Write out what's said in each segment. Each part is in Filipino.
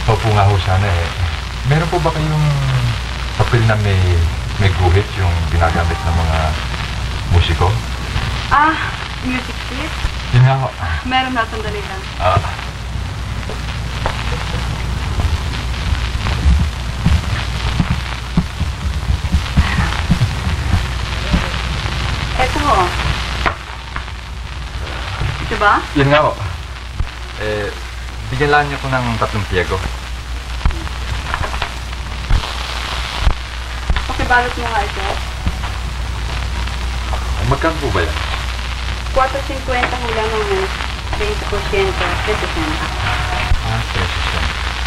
Opo nga ho sana eh. Meron po ba kayong papel na may guhit yung ginagamit ng mga musiko? Music sheet? Yun nga ho. Meron na, sandali lang. Eto ho. Diba? Yun nga ho. Bigyan lang niyo ko ng 3 piego. Pakibalot mo nga ito. Magkano po ba yan? 4.50 ho lang ng 20%, 360. Pesos yan.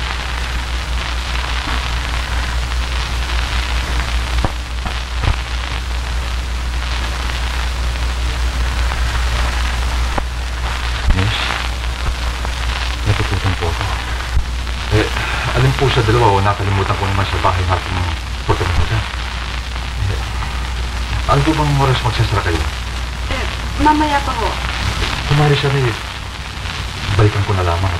Miss, natututan po ako. Alin po sa dalawa o nakalimutan ko naman sa bahay natin ng pagkamutan. Ano po bang oras magsasara kayo? Mamaya pa ho. Kumari siya rin, balikan ko na lamang at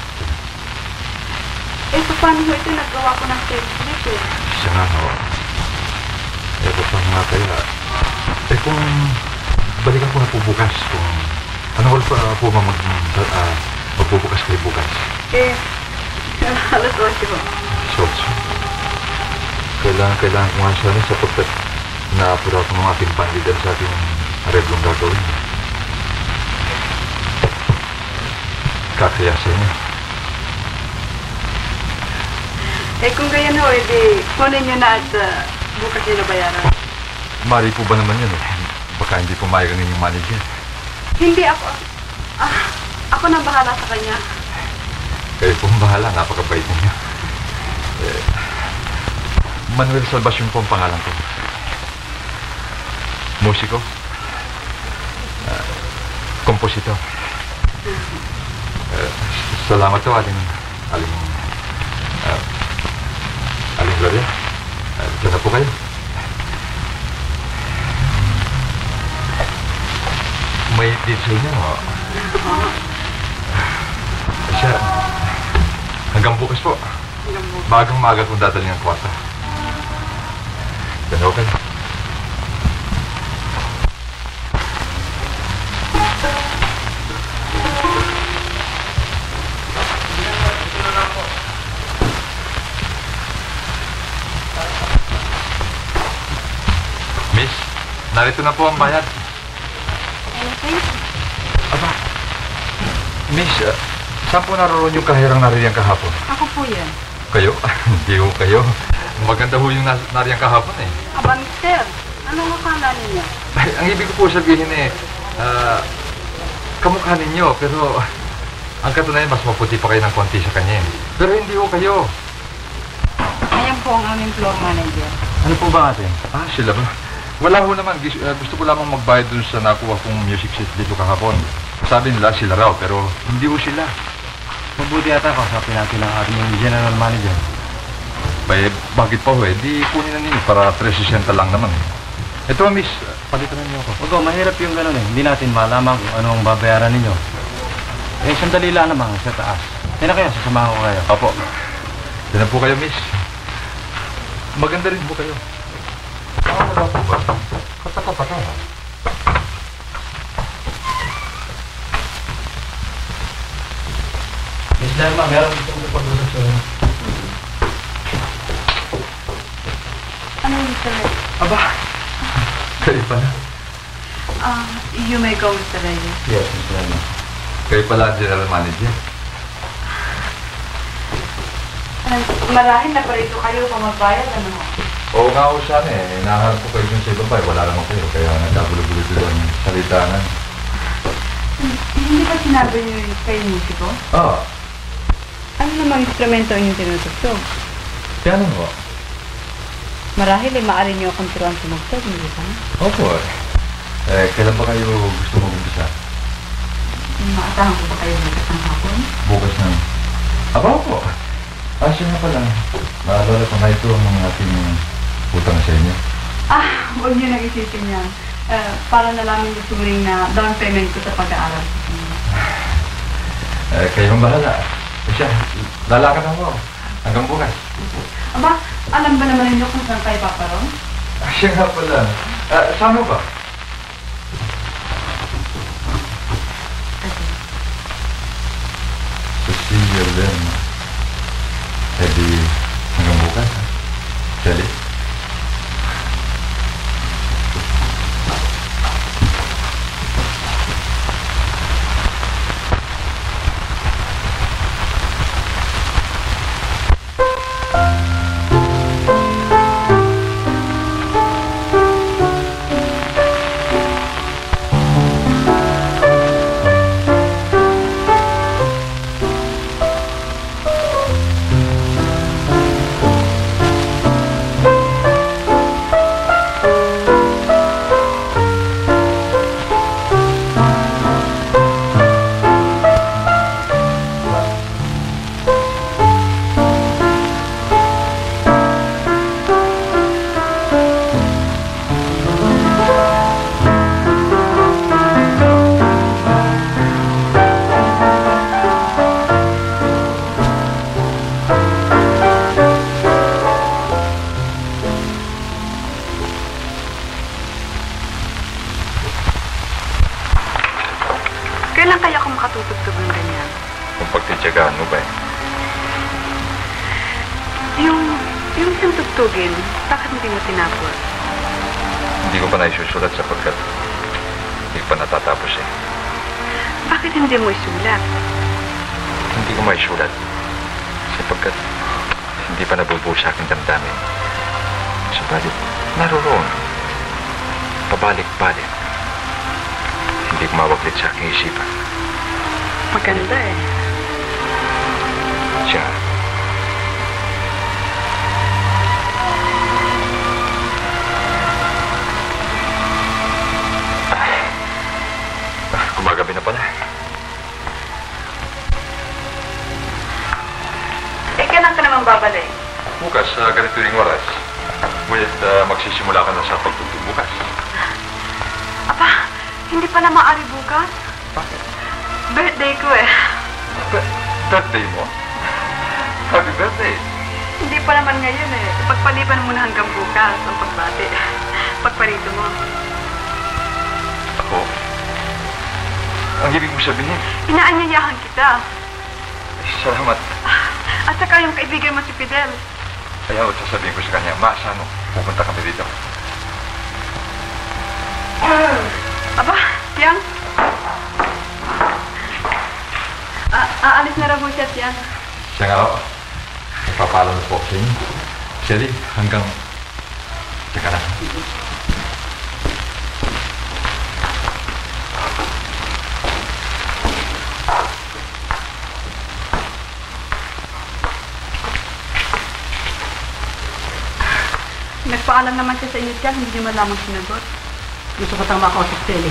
Paano ho ito? Nagawa ko ng sales slip eh. siya nga ho. Paano nga kaya? Kung balikan ko na po bukas, kung ano oras pa po magbubukas kayo bukas? Alas 8 ho. So, kailangan ko nga siya rin sapagkat naapura ko ng ating panlider sa ating areblong gagawin. Kakaya sa inyo. Kung ganyan ho, kunin nyo na at bukas nyo na bayaran. Mari po ba naman yun eh? Baka hindi pumayag ang inyong manager. Hindi ako. Ako na bahala sa kanya. Kayo pong bahala, napakabait ninyo. Manuel Salvacion po ang pangalan ko. Musiko. Kompositor. Salamat to, Aling Gloria. Diyan na po kayo. May date sa inyo, siya, hanggang bukas po. Magang-maga kung dadalhin ang kwarta. Diyan ako kayo. Miss, narito na po ang bayad. Anything? Aba, Miss, saan po naroon yung kahirang nariyang kahapon? Ako po yan. Kayo? Hindi ho kayo. Maganda ho yung nariyang kahapon eh. Aba, mister. Anong akala ninyo? Ay, ang ibig ko po sabihin eh, kamukha ninyo, pero ang katunayan mas maputi pa kayo ng konti sa kanya eh. Pero hindi ho kayo. Ayan po ang aming floor manager. Ano po ba natin? Sila ba? Wala ho naman. Gusto ko lamang magbayad dun sa nakuha kong music set dito kahapon. Sabi nila sila raw, pero hindi ho sila. Mabuti yata kausapin natin ang ating general manager. Bakit pa ho eh? Di kunin na ninyo para 360 lang naman eh. Ito miss, palitan na niyo ako. Ogo, mahirap yung gano'n eh. Hindi natin malaman kung ano ang babayaran ninyo. Sandali lang naman sa taas. Kaya na kayo, sasamahan ko kayo. Opo. Diyan na po kayo miss. Maganda rin po kayo. Ano na po ba? Kataka-taka. Miss Lerma, meron itong pag-usap sa inyo. Ano yung Mr. Reyes? Aba, kayo pala. You may go, Mr. Reyes. Yes, Miss Lerma. Kayo pala ang general manager. Marahil na pa rito kayo kung magbayad, ano mo? Oo nga ho sana eh. Naharap ko kayo dun sa ibang bahay. Wala naman kayo. Kaya nagkagulo-gulo doon ang salitanan. Hindi ba sinabi niyo yung kayo musiko? Oo. Ano namang instrumento ang inyong tinutugtog? Piano ho. Marahil maaari niyo akong turuan tumugtog, hindi ba? Opo eh. Kailan ba kayo gusto mag-umpisa? Maasahan ko ba kayo bukas ng hapon? Bukas na. Aba po. Siya nga pala. Naalala ko na ito ang mga ating utang sa inyo. Huwag niyo nag-isipin yan. Para na lang yung suring na down payment ko sa pag-aaral. Kayo ang bahala. Siya, lalakad ako. Hanggang bukas. Aba, alam ba naman ninyo kung saan kayo paparoon? Siya nga pala. Saan ba? Cecilia Len. Eh di, hanggang bukas, ha? Shelly? Kailan kaya ako makatutugtog ng ganyan? Kung pagtitsagaan mo ba eh? Yung isang tugtugin, bakit hindi mo tinapos? Hindi ko pa naisusulat sapagkat hindi pa natatapos eh. Bakit hindi mo isulat? Hindi ko maisulat sapagkat hindi pa nabubuo sa aking damdamin. Subalit, naroon. Pabalik-balik. Hindi kumawaglit sa aking isipan. Maganda eh. Siya. Gumagabi na pala. Eh, kailan ka naman babalik? Bukas, ganito yung oras. Ngunit magsisimula ka na sa pagtutug bukas. Aba, hindi pala maaari bukas? Bakit? Birthday ko eh. Birthday mo? Happy birthday! Hindi pa naman ngayon eh. Pagpaliban mo na hanggang bukas ang pagbati. Pagparito mo. Ako? Ang ibig mo sabihin? Inaanyayahan kita. Ay, salamat. At saka yung kaibigan mo si Fidel. Kaya sasabihin ko sa kanya, Mas, ano, pupunta kami dito. Aba, Tiang. Aalis na raw po siya, Tiang. Siya nga ako. Nagpapaalam na po ako sa inyo. Shelly, hanggang... Teka na. Nagpaalam naman siya sa inyo, Tiang. Hindi niyo man lamang sinagot. Gusto ko tang makausap, Shelly.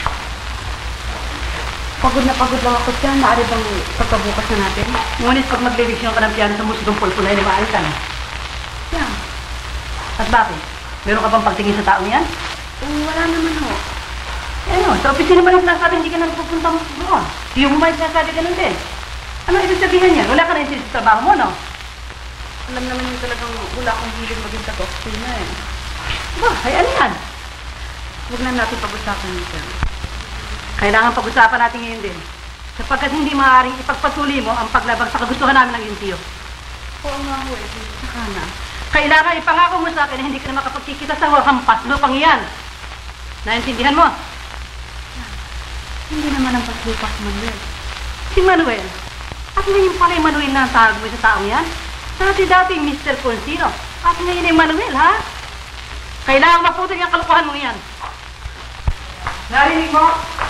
Pagod na pagod lang ako, Tiang. Maaari bang pagkabukas na natin? Ngunit pag mag-levisyon ka ng piano sa musikong pulpulay na maalitan. Tiang. At bakit? Meron ka bang pagtingin sa taong yan? Wala naman ho. Eh no, sa opisina pa lang sinasabi hindi ka na pupunta mo doon. Yung mo ba sinasabi ganun din? Ano ibig sabihin yan? Wala ka na yung sa trabaho mo, no? Alam naman yung talagang wala akong hilig maging taga-opisina eh. Ba, ay ano yan? Huwag na natin pag-usapan nito. Kailangan pag-usapan natin ngayon din. Sapagkat hindi maaaring ipagpatuloy mo ang paglabag sa kagustuhan namin ng Yuntiyo. Oo nga ho eh. Saka na. Kailangan ipangako mo sa akin na hindi ka na makapagkikita sa hampas lupang iyan. Naintindihan mo? Hindi naman ang paslupak, Manuel. Si Manuel. At ngayon pala yung Manuel na ang tawag mo sa taong yan? Dati Mr. Consino. At ngayon ay Manuel, ha? Kailangan maputol yung kalukuhan mo yan. Narinig mo?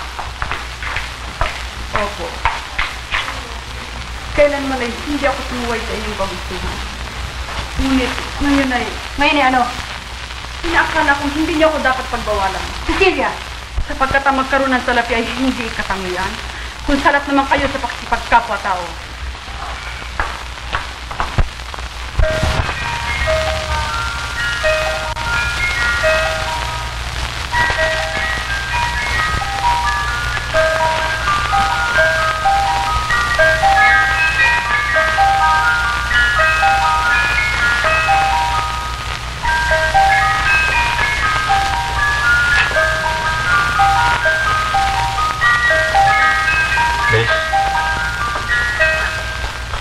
Opo. Kailanman ay hindi ako tumuway sa inyong kagustuhan. Ngunit, ngayon ay ano? Inaakala kong hindi niyo ako dapat pagbawalan. Cecilia! Sapagkat ang magkaroon ng salapi ay hindi katangian. Kung salat naman kayo sa pagkapwa-tao.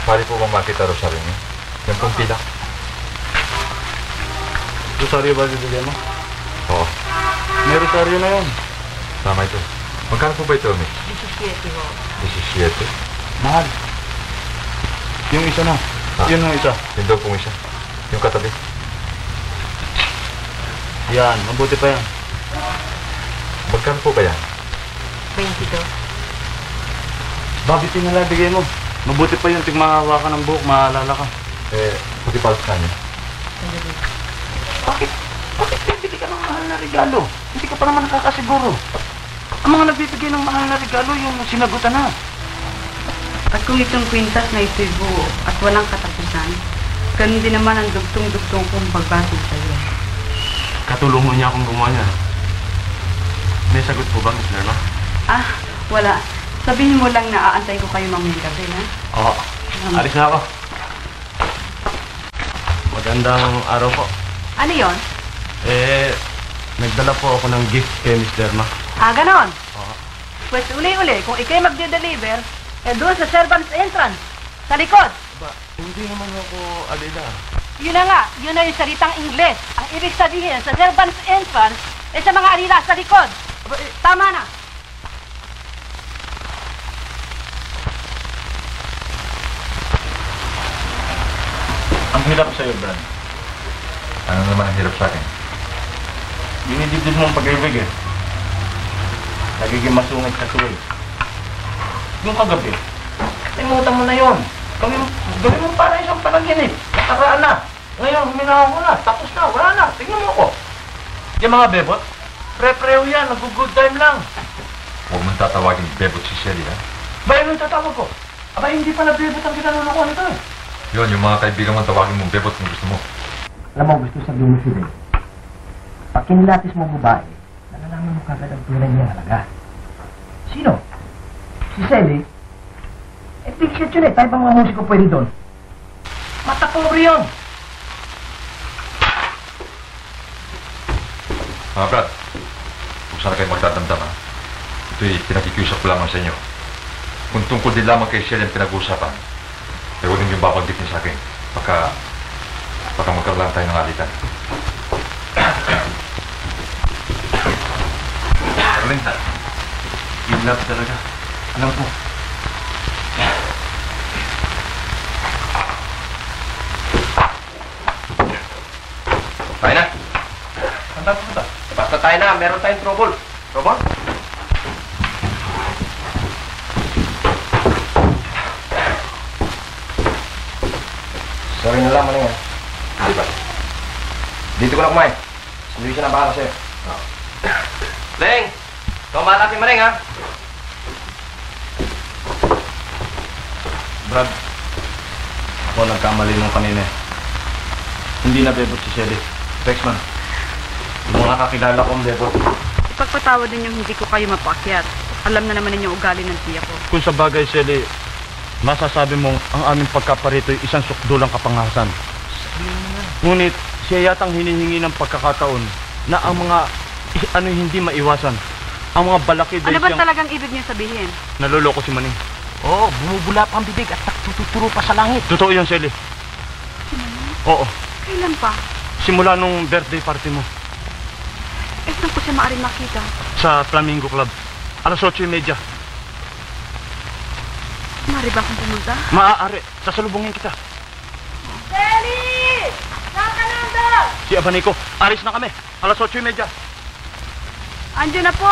Pari po bang makita Rosario niyo? Yung pong pilak. Rosario ba bibigyan mo? Oo, May Rosario na yun. tama ito. Magkano po ba ito, Miss? 17 ho. 17. Mahal. Yung isa na. Ah. Yun yung isa. Yun daw pong isa. Yung katabi. Yan, mabuti pa yan. Magkano po ba yan? 22. Bakit yung nalabigay mo? Mabuti pa yun, tigmahawa ka ng buhok, maalala ka. Puti palos ka niyo. Bakit? Bakit bibili ka ng mahal na regalo? Hindi ka pa naman nakakasiguro. Ang mga nagbibigay ng mahal na regalo, yung sinagutan na. At kung itong kwintas na ito'y buo at walang katapusan, ganun din naman ang dugtong-dugtong kong pagbati sa iyo. Katulungan niya akong gumawa niya. May sagot po ba, Miss Lerma? Ah, wala. Sabihin mo lang na aantay ko kayo mamayang gabi, ha? Oo. Alis na ako. Magandang araw po. Ano yon? Nagdala po ako ng gift kay Miss Lerma. Ah, ganon? Oo. Pues uli-uli, kung ikay magde-deliver, doon sa servant's entrance, sa likod. Ba, hindi naman ako alila. Yun na nga, yun na yung salitang Ingles. Ang ibig sabihin, sa servant's entrance, sa mga alila sa likod. Aba, tama na. Ang hirap sa'yo, Brad. Ano naman ang hirap sa akin? Dinidibdib mo ang pag-ibig eh. Nagiging masungit sa tuloy. Yung kagabi, limutan mo na yun. Gawin mo para isang panaginip. Nakaraan na. Ngayon, huminaw ko na. Tapos na. Wala na. Tingnan mo ako. Yung mga bebot, pre-preo yan. Nag-good time lang. Huwag mong tatawagin bebot si Shelly, ha? Ba yun ang tatawag ko? Aba, hindi pa na bebot ang kinalulukuhan nito eh. Yun, yung mga kaibigan mong tawagin mong bebot kung gusto mo. Alam mo, gusto sabihin mo si Ben. Pag kinilatis mo babae, nalalaman mo kagad ang tunay niyang halaga. Sino? Si Sally? Big shot yun eh. Tayo bang mga musiko pwede doon? Matapobre yun. Mga Brad, kung saan kayo magdadamdam, ha? Ito'y pinakikiusap ko lamang sa inyo. Kung tungkol din lamang kay Shelly ang pinag-uusapan, ay huwag niyong babanggit niyo sa akin. Baka magkaroon lang tayo ng alitan. Arlinda, in love talaga. Alam mo. Tayo na. Saan tayo pupunta? Basta tayo na, meron tayong trouble. Trouble? Sorry na lang, Maneng. Hindi ba? Dito ko na kumain. Si Luisa na bahala sa'yo. Leng! Ikaw bahala kay Maneng, ha? Brad, ako nagkamali nung kanina. Hindi na bebot si Shelly. Rexman, yung mga kakilala kong bebot. Ipagpatawad din yung hindi ko kayo mapaakyat. Alam na naman ninyong ugali ng tiya ko. Kung sa bagay, Shelly, masasabi mong ang aming pagkaparito ay isang sukdulang kapangasan. Ngunit siya yatang hinihingi ng pagkakataon na ang mga hindi maiwasan. Ang mga balaki Ano dahil ba siyang talagang ibig niyo sabihin? naloloko si Manning. Oo, bumubula pa ang bibig at nagtuturo pa sa langit. Totoo yan, Shelly. Oo. Kailan pa? Simula nung birthday party mo Saan ko siya maaaring makita? sa Flamingo Club. Alas 8:30. Maaari ba akong pumunta? Maaari. Sasalubungin kita. Sally! Nakananda! Si Abanico, aris na kami. Alas 8:30. Andiyan na po!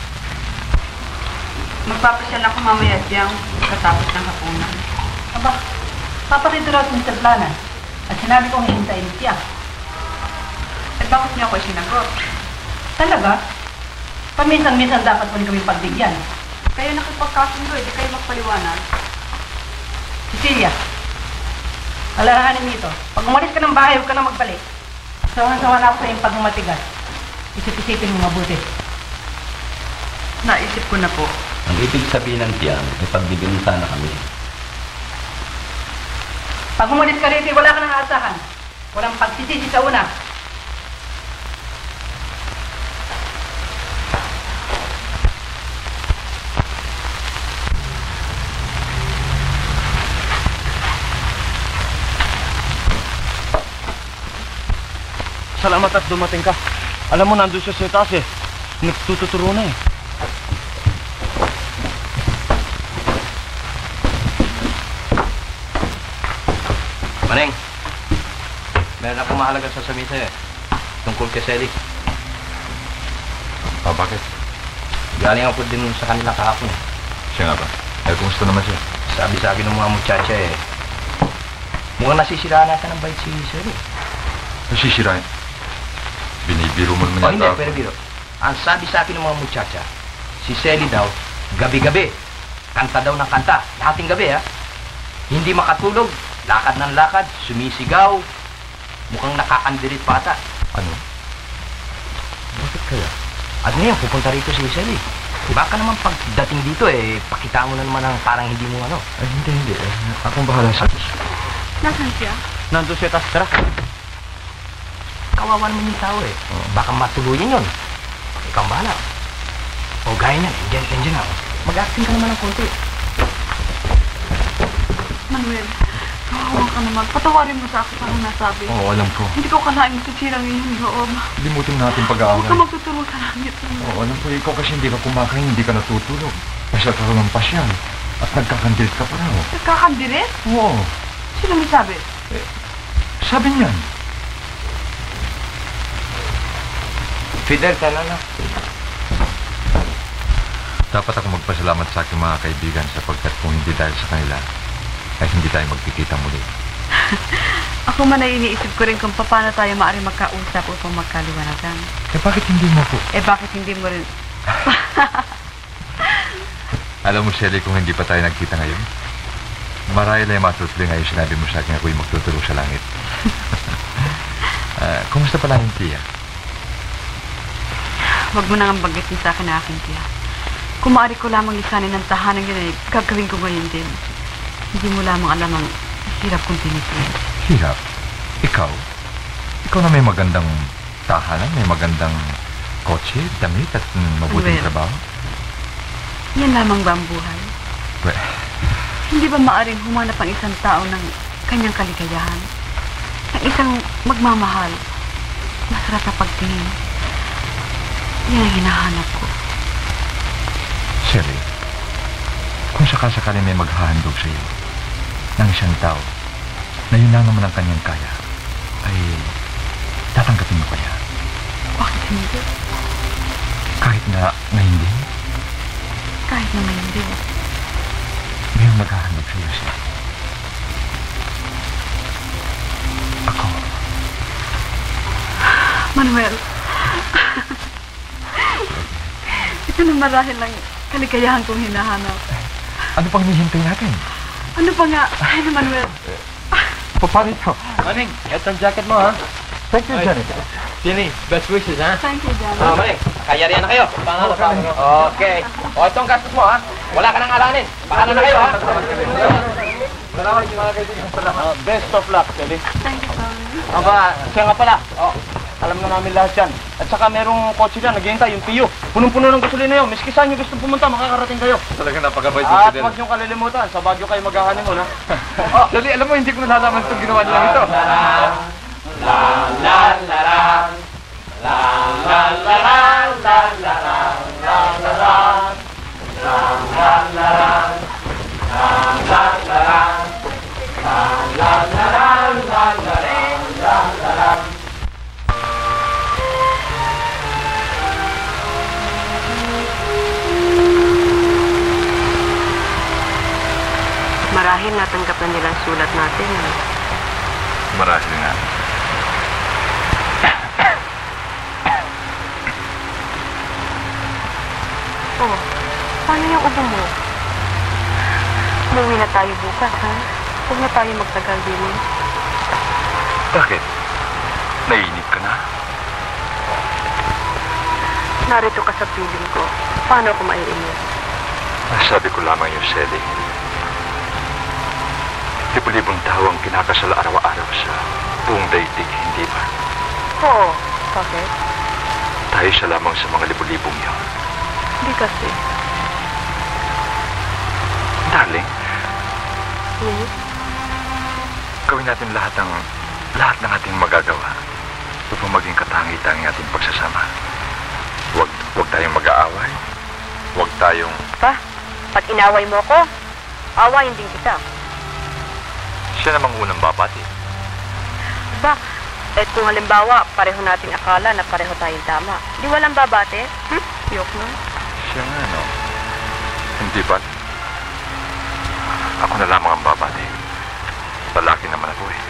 Magpapasyal ako mamaya diyang katapos ng hapunan. Aba, papakita raw sa planan. At sinabi kong hihintayin siya. At bakit niya ako sinagot? Talaga? Paminsan-minsan dapat mo rin kami pagbigyan. Kayo nakipagkasundo, di kayo magpaliwanag. Cecilia, alarahanin nito. Pag umalis ka ng bahay, huwag ka na magbalik. Sawan-sawan ako sa iyong pagmamatigas. Isip-isipin mo mabuti. Naisip ko na po. Ang ibig sabihin ng tiyan, ay pagbigyan sana kami. Pag umalis ka rito, wala ka nang aasahan. Walang pagsisisi sa una. Salamat at dumating ka. Alam mo, nandun siya sa taas eh. Nagtututuro na eh. Maneng, meron akong mahalagang sasabihin sa'yo eh. Tungkol kay Sally. Bakit? Galing ako din sa kanila kahapon eh. Siya nga ba? Kumusta naman siya? Sabi sa akin ng mga muchacha eh. Mukhang nasisiraan natin ang bait si Sally. Nasisirain? Binibiro mo naman O hindi, yata ako. pero biro. Ang sabi sa akin ng mga muchacha, si Sally daw, gabi-gabi, kanta daw ng kanta, lahating gabi ha. Hindi makatulog, lakad ng lakad, sumisigaw, mukhang nakakandirit pa ata. Ano? Bakit kaya? At ngayon, pupunta rito si Sally. Baka naman pagdating dito eh, pakita mo na naman ang parang hindi mo ano. Ay, hindi. Akong bahala sa... Nasaan siya? Nandun siya, tas tara. Kawawa naman yung tao eh. Baka matuluyan yun. Ikaw ang bahala. O gaya niyan, endiyan na. Mag-acting ka naman ng konti. Manuel, kawawa ka naman. Patawarin mo sa akin ang nasabi. Oo, alam ko. Hindi ko kalaing masisira ang iyong loob. Limutin natin Huwag pag-aaral. ka magtuturo sa langit. Oo, alam ko. Ikaw kasi hindi ka kumakain, hindi ka natutulog. Pasyal ka ng pasyal. At nagkakandilit ka pa raw. Nagkakandirit? Oo. Sino may sabi? Sabi niyan. Fidel, ka na. Dapat ako magpasalamat sa aking mga kaibigan sapagkat kung hindi dahil sa kanila, ay hindi tayo magkikita muli. Ako man ay iniisip ko rin kung paano tayo maaari magkausap upang magkaliwanagan. Bakit hindi mo ko? Bakit hindi mo rin... Alam mo, Shelly, kung hindi pa tayo nagkita ngayon, marahil ay matutuloy ngayon sinabi mo sa akin ako'y magtuturo sa langit. Kumusta pala yung tiya? Huwag mo nang banggitin sa akin na aking tiya. Kung maaari ko lamang lisanin ng tahanan yun ay gagawin ko ngayon din. Hindi mo lamang alam ang hirap kong tinitin. Hirap? Ikaw? Ikaw na may magandang tahanan, may magandang kotse, damit at mabuting Well, trabaho? Yan lamang ba ang buhay? Well, Hindi ba maaaring humanap ang isang tao ng kanyang kaligayahan? Ng isang magmamahal, masarap na pagtingin. Yan ang hinahanap ko. Shelly, kung sakasakali may maghahandog sa iyo ng isang tao na yun lang naman ang kanyang kaya, ay tatanggapin mo kaya? Bakit hindi? Kahit na hindi, Kahit naman hindi. may maghahandog sa iyo siya. Ako. Manuel, ito na marahil ang kaligayahan kong hinahanap. Ano pang hinihintay natin? Ano pa nga? Ano, Manuel? Paano ito? Maning, eto ang jacket mo ha. Thank you, Janet. Sini, best wishes ha. Thank you, John. Maning, kayarihan na kayo. Okay. O, itong gastos mo ha. Wala ka nang alanin. Paano na kayo ha? Salamat mga kaibigan. Best of luck, Sally. Thank you, John. Aba, siya nga pala. Alam na namin lahat yan. At saka merong kotse dyan, naghihintay, yung Tiyo. Punong-puno ng gasolina yun. Miski saan nyo gusto pumunta, makakarating kayo. Talagang napakabait mo, At Fidel. huwag niyong kalilimutan, sa Baguio kayo mag-honeymoon ha. Dali, alam mo, hindi ko nalalaman itong ginawa nilang ito. Marahil natanggap na nila ang sulat natin. Marahil nga. Oh, paano yung ubo mo? Umuwi na tayo bukas, ha? Huwag na tayo magtagal din. Bakit? Naiinip ka na? Narito ka sa piling ko. Paano ako maiinip? Sabi ko lamang yung Shelly. Libo-libong tao ang kinakasal araw-araw sa buong daigdig, hindi ba? Oo. Bakit? Tayo siya lamang sa mga libo-libong yun. Hindi kasi. Darling, Hmm? gawin natin lahat ng ating magagawa upang maging katangi-tangi ating pagsasama. Huwag tayong mag-aaway. Huwag tayong... Pa, pag inaway mo ko, awayin din kita. Siya namang unang babati. Ba, kung halimbawa, pareho nating akala na pareho tayong tama, di walang babate? Yok na. Siya nga, no? Hindi ba? Ako na lamang ang babati. Lalaki naman ako eh.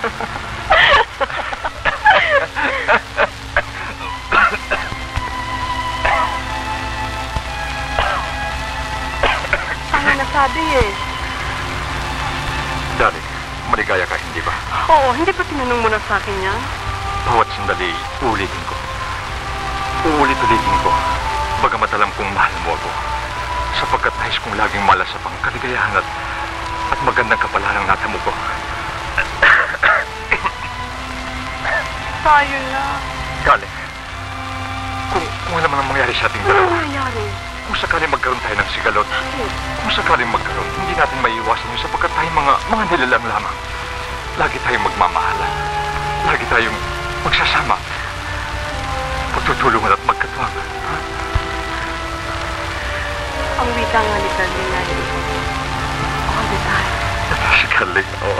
Ang nasabi eh. Dali, maligaya ka, hindi ba? Oo, hindi ba tinanong mo na sa akin yan? Bawat sandali, uulitin ko. Uulit-ulitin ko. Bagamat alam kong mahal mo ako. Sapagkat nais kong laging malasapang kaligayahan at magandang kapalarang natamo ko. Tayo na. Kale, kung ano man ang mangyari sa ating dalawa, Ano nangyari? kung sakaling magkaroon tayo ng sigalot, kung sakaling magkaroon, hindi natin maiiwasan yun sapagkat tayo mga nilalang lamang. Lagi tayong magmamahalan. Lagi tayong magsasama. Pagtutulungan at magkatuwang. Ang wika nga ni Carmen na yun. All the time. Si Carly, oo.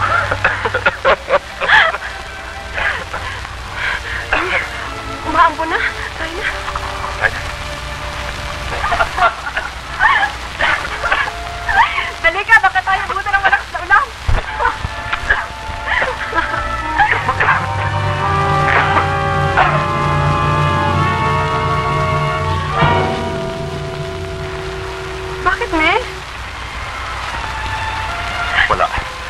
Umaambo na. Tayo na. Tayo. Dali ka, baka tayo buta ng malakas na ulam. Bakit, me? Wala.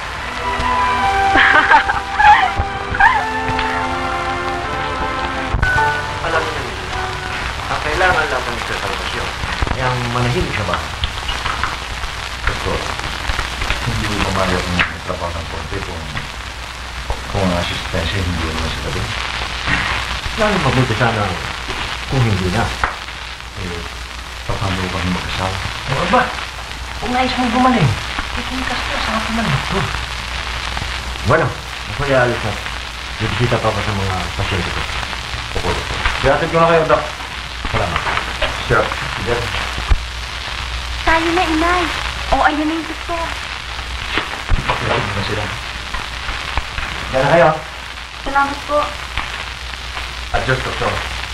Alam niyo, ang kailangan lang ng sa salvasyon. Yang manahimik siya ba? Doktor, hindi mo mamayag ng trabaho ng konti kung ang asistensya hindi naman sa gabi. Lalo mabuti sana kung hindi na. Paano kami mag-asawa? O ba? Kung nais mong gumaling, ikikas ka sa akin ng doktor. Bueno, ako alis na. Bibisita pa ako sa mga pasyente ko. Opo, doktor. Siyatit ko na kayo, Dok. Salamat. Sir, Sige. Tayo na, inay. O, ayun na yung gusto. pakinig na sila. Diyan na kayo. Salamat po. Adjust, doktor.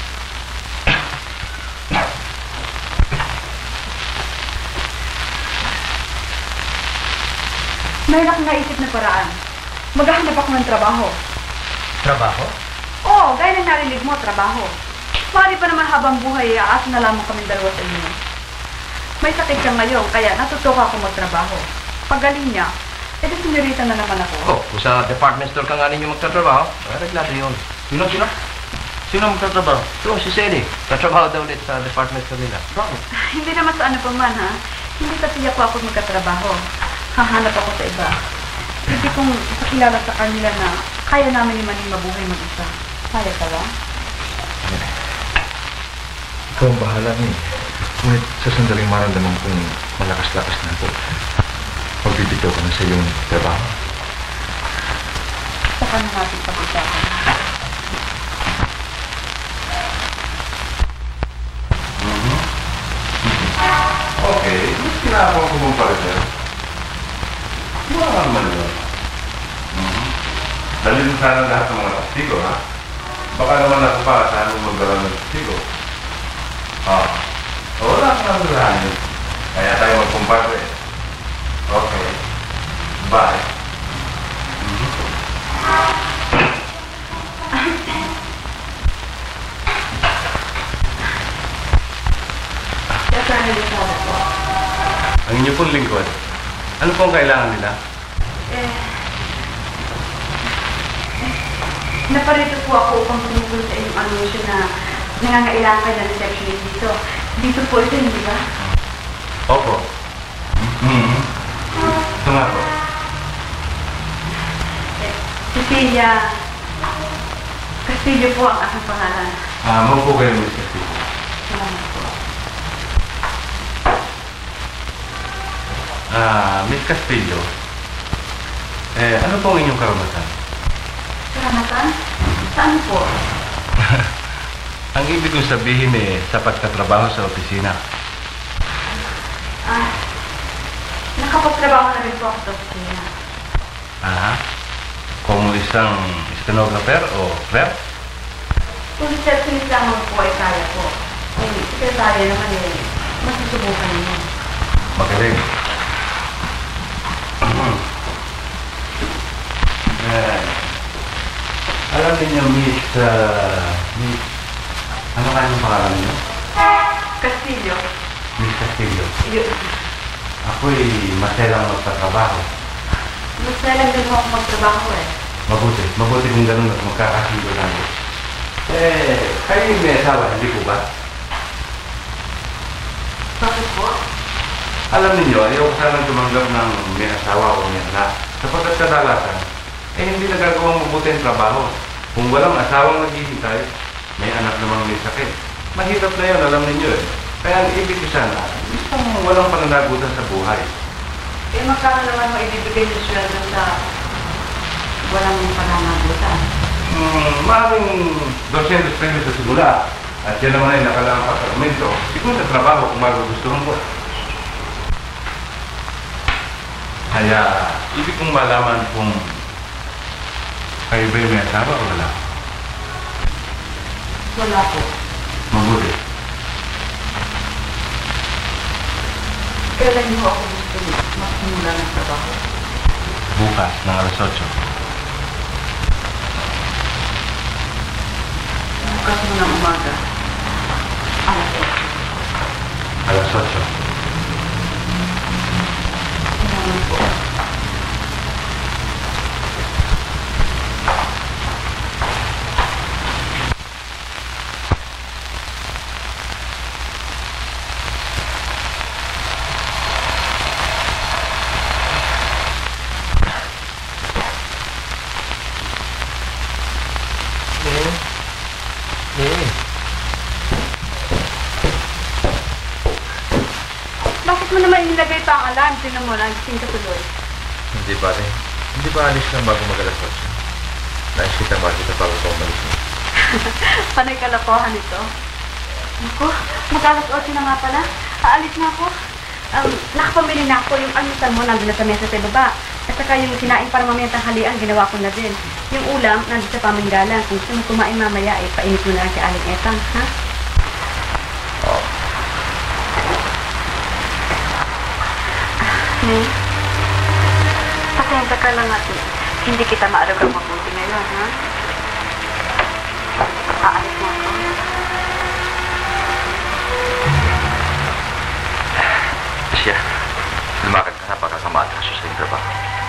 Meron akong naisip na paraan. Maghahanap ako ng trabaho. Trabaho? Oo, gaya ng narinig mo, trabaho. Mari pa naman habang buhay, aasa na lamang kaming dalawa sa inyo. May sakit siya ngayon, kaya natutuka ako magtrabaho. Pagaling niya, edi senyorita na naman ako. Oh, kung sa department store ka nga ninyo magtatrabaho, reglado yun. Sino? Sino magtatrabaho? Ito, si Sally. Tatrabaho daw ulit sa department store nila. Bakit? Hindi naman sa ano pa man, ha? Hindi kasi ako magkatrabaho. Hahanap ako sa iba. Hindi kong ipakilala sa kanila na kaya namin ni Maning mabuhay mag-isa. Kaya ka ba? Ikaw ang bahala niyo. Ngunit sa sandaling maramdaman kong malakas-lakas na ako. Magbibitaw ka na sa iyong trabaho. Saka na natin pag-usapan. Okay, mas kinakawang ko mong partner. Wala naman yun. Dalhin sana lahat ng mga testigo, ha? Baka naman ako pa, saan mo magdala ng testigo? Wala ka nang dalahin. Kaya tayo magkumpare. Okay. Bye. Ang inyo pong lingkod, ano pong kailangan nila? Naparito po ako upang tumulong sa inyong anunsyo na nangangailangan kayo ng receptionist dito. Dito po ito, hindi ba? Opo. Ito nga po. Cecilia Castillo po ang aking pangalan. Maupo kayo, Miss Castillo. Salamat po. Miss Castillo, ano pong inyong karanasan? Karamatan? Saan po? Ang ibig kong sabihin sapat ka trabaho sa opisina. Nakapagtrabaho na rin po ako sa opisina. Kung isang stenographer o clerk? Kung receptionist lamang po ay kaya po. Kung sekretarya naman masusubukan niyo. Magaling. Alam niyo, Miss, ano kayong pangalan niyo? Castillo. Miss Castillo. Yun. Ako'y maselang magtatrabaho. Masalang din mo ako magtrabaho Mabuti kung ganun at magkakasundo namin. Kayo yung may asawa, hindi po ba? Bakit po? Alam niyo, ayaw ko sanang tumanggap ng may asawa o may anak. Sapagkat kadalasan, hindi nagagawang mabuti ang trabaho. Kung walang asawang naghihintay, may anak namang may sakit. Mahirap na yun, alam niyo Kaya ang ibig ko sana, isang walang pananagutan sa buhay. Magkano naman mo ibibigay yung sweldo sa walang pananagutan? Maraming 200 pesos sa simula. At yan naman ay nakalaang apartamento. Siguro sa trabaho kung magugustuhan ko. Kaya, ibig kong malaman kung kayo ba yung may asawa o wala? Wala po. Mabuti. Kailan niyo ako gusto magsimula ng trabaho? Bukas ng alas 8. Bukas mo ng umaga. Alas 8. Salamat po. Bakit mo naman inilagay pa ang alarm? Tingnan mo, nagising ka tuloy. Hindi ba rin? Hindi ba alis lang bago mag-alas 8? Nais kita makita bago ka umalis na. Panay kalokohan ito. Naku, mag-alas 8 na nga pala. Aalis na ako. Nakapamili na ako. Yung almusal mo nandun na sa mesa sa baba. At saka yung kinain para mamaya tanghalian, ginawa ko na din. Yung ulam, nandun sa paminggalan. Kung gusto mo kumain mamaya, painit mo na lang si Aling Etang, ha? Pasensya ka lang natin. Hindi kita maalagang mabuti ngayon, ha? Aalis mo ako. Siya, lumakad ka na para kamatas sa iyong trabaho.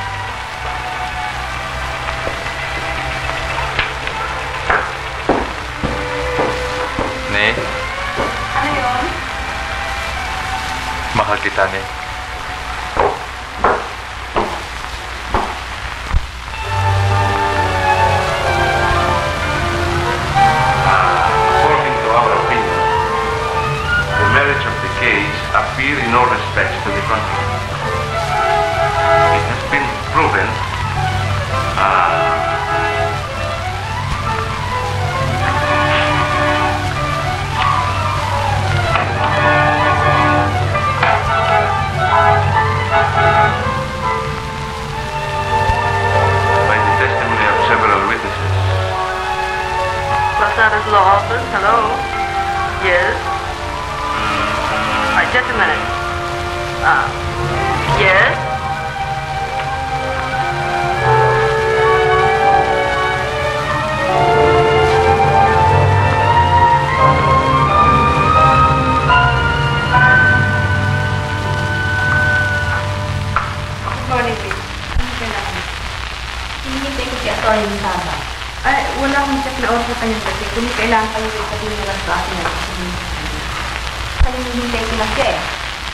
Ne? Ano yun? Mahal kita, Ne. Appear in all respects to the country. It has been proven by the testimony of several witnesses. Los Law Office, hello? Yes? Just a minute. Yes? Good morning, please. Ano kailangan? Hinihintay ko si Atty. Saba. Ay, wala akong check na oras na kanya kasi kung kailangan kayo sabihin nila sa akin na sabihin ko. Hinihintay ko lang siya eh.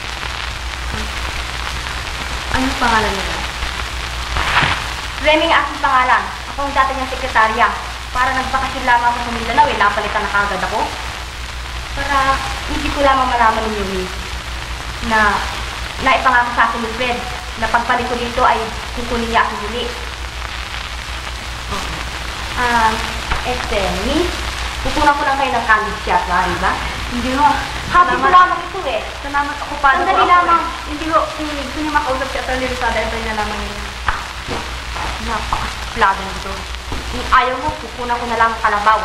Anong pangalan nila? Remy ang aking pangalan. Ako ang dati niyang sekretarya. Para nagbakasyon lamang ako sa Mindanao eh, napalitan na kagad ako. Para hindi ko lamang malaman ninyo na naipangako sa akin ni Fred na pagpalit ko dito ay kukunin niya ako muli. Miss, Pupunan ko lang kayo ng candy shop, di ba? Hindi ho. Happy ko lamang ito eh. Salamat ako paano Sandali po ako lamang. Hindi ho, kung gusto niyo makausap si Atty. Rosada, ito na lamang yun. Napaka-plado nito. Kung ayaw mo, pupunan ko na lang ang kalabaw.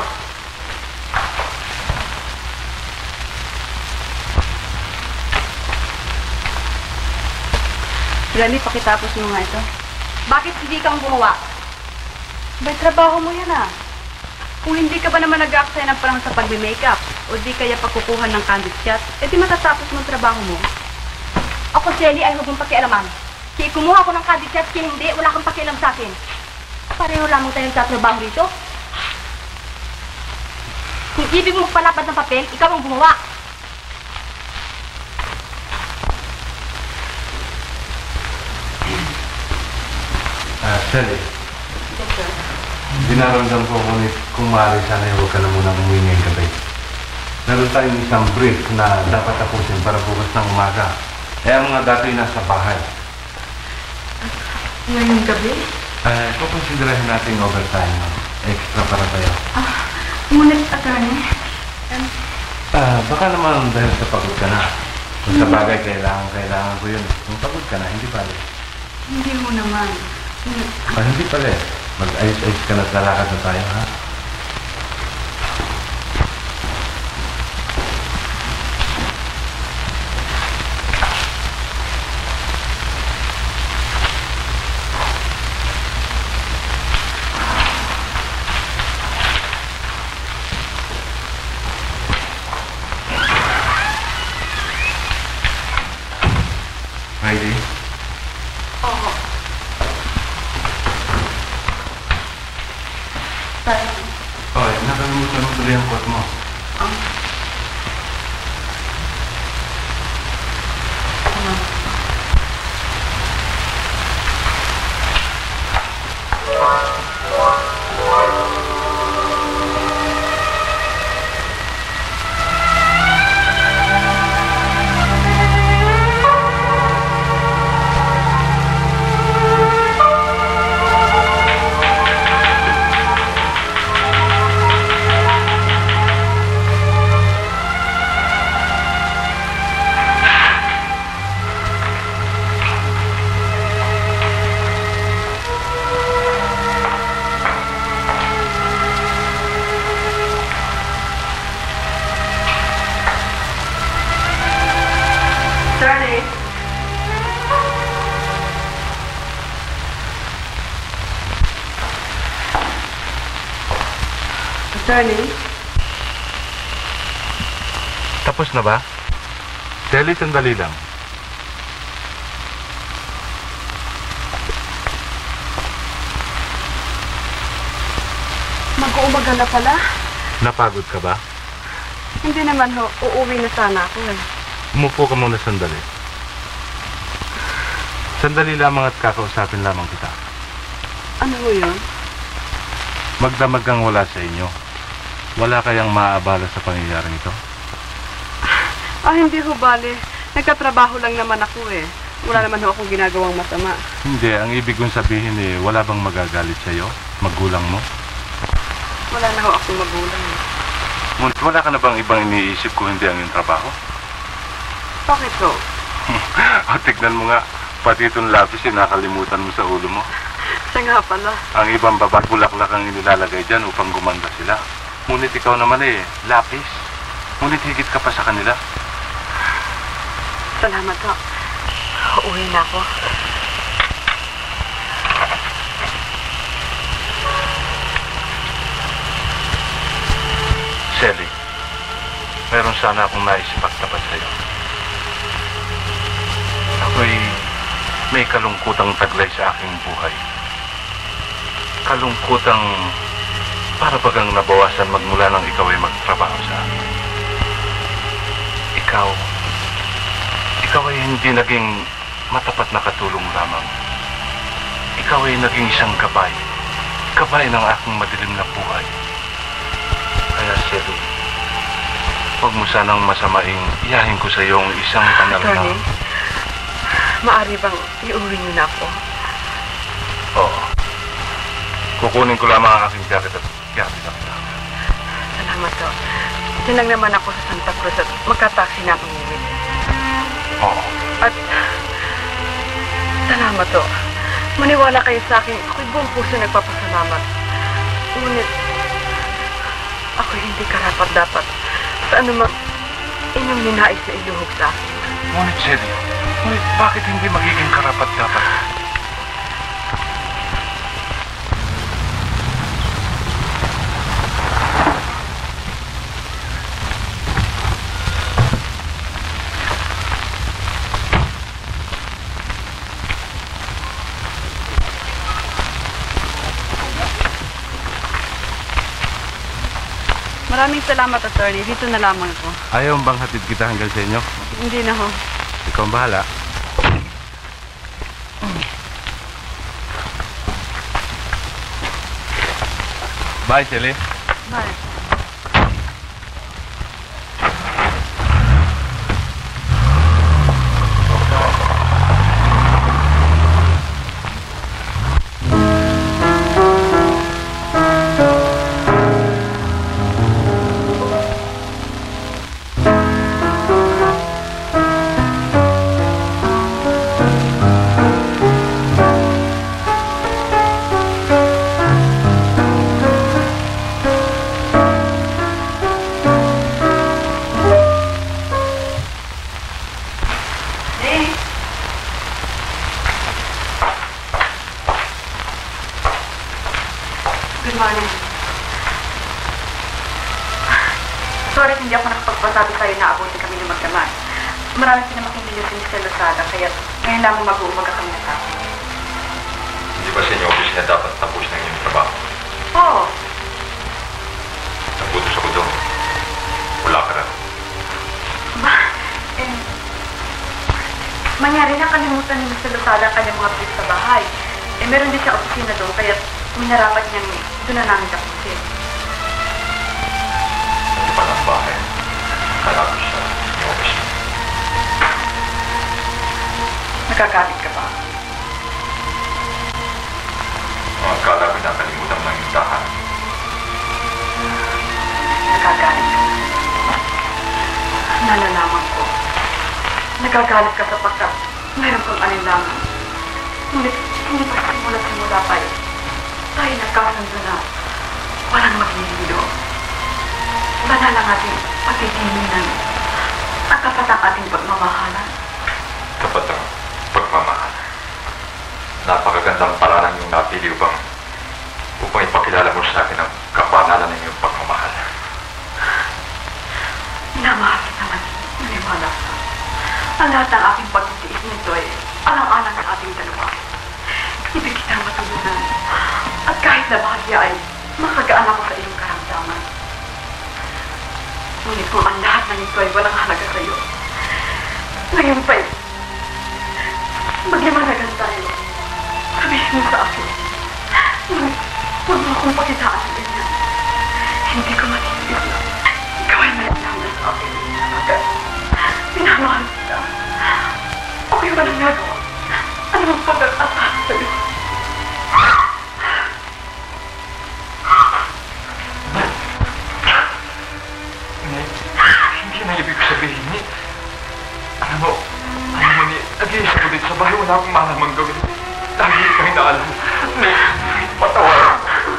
Gani, pakitapos mo nga ito. Bakit hindi kang gumawa? May trabaho mo yan ah. Kung hindi ka ba naman nag-aaksaya ng parang sa pagme-makeup o di kaya pagkukuha ng candid shot, di matatapos mo ang trabaho mo. Ako, Shelly, ay huwag mong pakialaman. Kaya kumuha ko ng candid shot, kaya hindi, wala kang pakialam sa akin. Pareho lamang tayo nagtatrabaho rito. Kung ibig mo palapad ng papel, ikaw ang gumawa. Sally. Dinaramdam ko ngunit kung maaari sana huwag ka na muna umuwi ngayong gabi. Meron tayong isang brief na dapat tapusin para bukas ng umaga. Kaya mga dati nasa bahay. Ngayong gabi? Kukonsiderahin natin overtime. Extra para tayo. Ngunit, attorney, Baka naman dahil sa pagod ka na. Kung sa bagay, kailangan ko yun. Kung pagod ka na, hindi pala. hindi mo naman. Hindi pala eh. Mag-ayos-ayos ka na at lalakad na tayo, ha? Heidi? Oo. Oh, nakalimutan mo tuloy ang coat mo. Attorney! Attorney? Tapos na ba? Sally, sandali lang. Mag-uumaga na pala. Napagod ka ba? Hindi naman ho, uuwi na sana ako eh. Umupo ka muna sandali. Sandali lamang at kakausapin lamang kita. Ano ho yun? Magdamag kang wala sa inyo. Wala kayang maaabala sa pangyayaring ito? Hindi ho bale. Nagkatrabaho lang naman ako eh. Wala naman ho akong ginagawang masama. Hindi, ang ibig kong sabihin wala bang magagalit sa'yo? Magulang mo? Wala na ho akong magulang eh. Ngunit wala ka na bang ibang iniisip kung hindi ang iyong trabaho? Bakit ho? Tignan mo nga, pati itong lapis nakalimutan mo sa ulo mo. Siya nga pala. Ang ibang babae bulaklak ang inilalagay dyan upang gumanda sila. Ngunit ikaw naman lapis. Ngunit higit ka pa sa kanila. Salamat ho. Uuwi na ako. Sally, meron sana akong naisipagtapat sa'yo. Ako'y may kalungkutang taglay sa aking buhay. Kalungkutang para bagang nabawasan magmula nang ikaw ay magtrabaho sa akin. Ikaw ay hindi naging matapat na katulong lamang. Ikaw ay naging isang gabay ng aking madilim na buhay. Kaya, Sally, huwag mo sanang masamaing iyahin ko sa iyong isang panal na... Attorney, maaari bang iuwi niyo na ako? Oo. Kukunin ko lamang ang aking jacket at jacket. Salamat Salamat ho. Diyan lang naman ako sa Santa Cruz at magka-taxi na akong uwi. Oo. At salamat ho. Maniwala kayo sa akin, ako'y buong puso nagpapasalamat. Ngunit, ako hindi karapat-dapat sa anumang inyong ninais na iluhog sa akin. Ngunit, Celia, bakit hindi magiging karapat-dapat? Maraming salamat, attorney. Dito na lamang ako. Ayaw bang hatid kita hanggang sa inyo? Hindi na ho. Ikaw ang bahala. Bye, Celia. Bye. Good morning. Sorry, hindi ako nakapagpasabi sa'yo na abutin kami ng magdamag. Marami pinamaking video si Mr. Lozada, kaya ngayon lamang mag-uumaga kami na tapos. Hindi ba sa inyo office na dapat tapos na inyong trabaho? Oo. Nagutos ako doon. Wala ka na. Mangyari na kalimutan ni Mr. Lozada ang kanyang mga brief sa bahay. Meron din siya opisina doon, kaya minarapat niyang doon na namin tapusin. Hindi pa ng bahay. Kalapos siya yung office niya. Nagkagalit ka ba? Akala ko nakalimutan mo lang yung tahan. Nagkagalit ka. Nalalaman ko. Nagkagalit ka sapagkat mayroon kang alinlangan. Ngunit hindi pa simula pa eh. Tayo nagkasundo na walang maglilido. Banal ang ating pagtitinginan at tapat ang ating pagmamahalan. Tapat ang pagmamahal. Napakagandang paraan yung napili upang ipakilala mo sa akin ang kabanalan ng iyong pagmamahal. Minamahal kita man, maniwala ka. Ang lahat ng aking pagtitiis nito ay alang-alang sa ating dalawa. Ibig kitang matulunan. At kahit na bahagya ay makagaan ako sa iyong karamdaman. Ngunit kung ang lahat ng ito ay walang halaga sa iyo, ngayon pa'y magliwanagan tayo. Sabihin mo sa akin. Ngunit huwag mo akong pakitaan ng ganyan. Hindi ko matitigil na ikaw ay may alam sa akin. Sapagkat minamahal kita. Ako'y walang nagawa. Ano ang pag-aasahan sa'yo? Hindi na ibig sabihin ni... Alam mo, ni... Nag-iisip ko dito sa bahay, wala akong malamang gawin. Lagi ka hinaalam. Patawaran.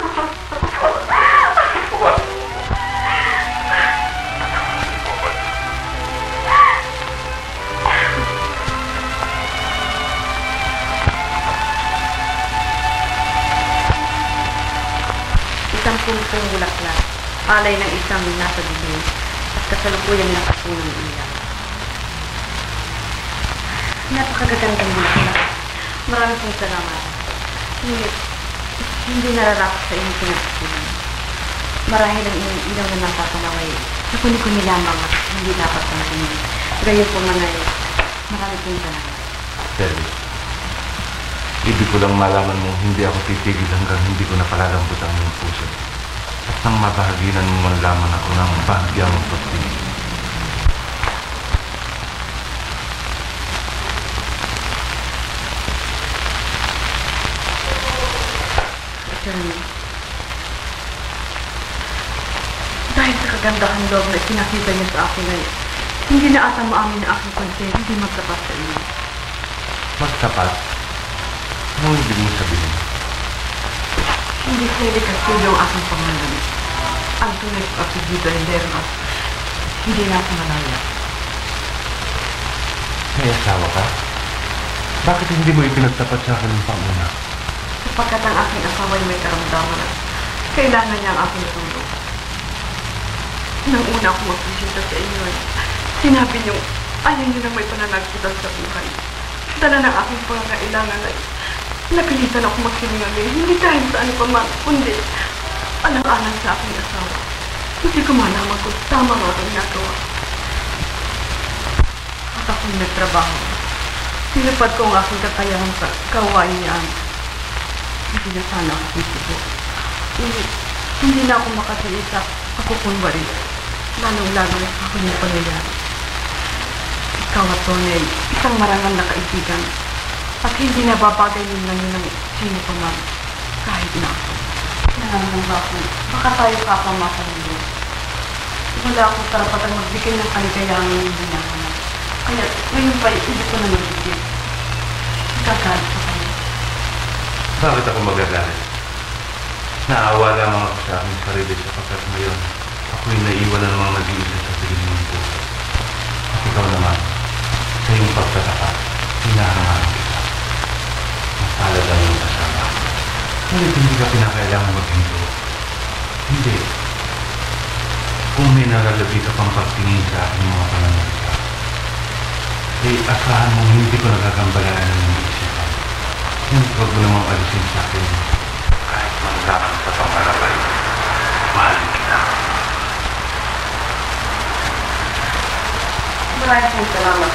Isang pulpong bulaklak, alay ng isang nasa bibig, at kasalukuyan ng kapunong ilang. Napakagagandang bulaklak. Maraming pong salamat. Ngunit, hindi nararapat sa inyong pinagkukunan. Marahil ang inyong ilaw na napapanaway, sa kuni-kuni lamang at hindi dapat sa matingin. Gayon po manay, maraming pong salamat. Celia, ibig ko lang malaman mong hindi ako titigil hanggang hindi ko napalalambot ang iyong puso. At nang mabahaginan mo man lamang ako ng bahagyang pagtingin. Dahil sa kagandahan loob na ipinakita niya sa akin ay hindi na ata maamin na aking konsen, hindi magtapat sa iyo. Magtapat? Anong ibig mo sabihin? Hindi Sally Castillo ang aking pangalan. Ang tunay ko apelido ay Lerma. Hindi na ako malaya. May asawa ka? Bakit hindi mo ipinagtapat sa akin ng panguna? Sapagkat ang aking asawa ay may karamdaman at kailangan niya ang aking tulong. Nang una ako magpresenta sa inyo ay sinabi niyo ayaw niyo nang may pananagitan sa buhay. Dala ng aking pangangailangan ay napilitan ako magsinungaling, hindi dahil sa ano pa man, kundi alang-alang sa aking asawa. Hindi ko malaman kung tama nga ang ginagawa. At ako'y nagtrabaho. Sinapad ko ang aking katayangan sa kawain niya. Hindi na sana ako sisipo. Hindi na ako makatiis sa kakukunwari. Lalong-lalo na ako niya pangyayari. Ikaw at Tonel, isang marangal na kaibigan. At hindi na babagay nila nyo ng sino pa man. Kahit na ako. Nararamdaman ba ako? Baka tayo kapamasa nyo. Wala akong karapatang magbigay ng kaligayahan ng hindi na ako. Kaya ngayon pa, hindi ko na nag-isip. Gagalit ko kayo. Bakit ako magagalit? Naawa lamang ako sa aking sarili sapagkat ngayon ako'y naiwan na namang nag-iisa sa piling mundo. At ikaw naman, sa iyong pagtatapat, hinahangaan kita. Mapalad ang iyong kasama. Ngunit hindi ka pinakailangan maghinto. Hindi. Kung may nalalabi ka pang pagtingin sa aking mga pananalita, ay asahan mong hindi ko nagagambalaan ng iyong isipan. Ngunit huwag mo namang alisin sa akin kahit man lamang sa pangarap ay mahalin kita. Maraming salamat.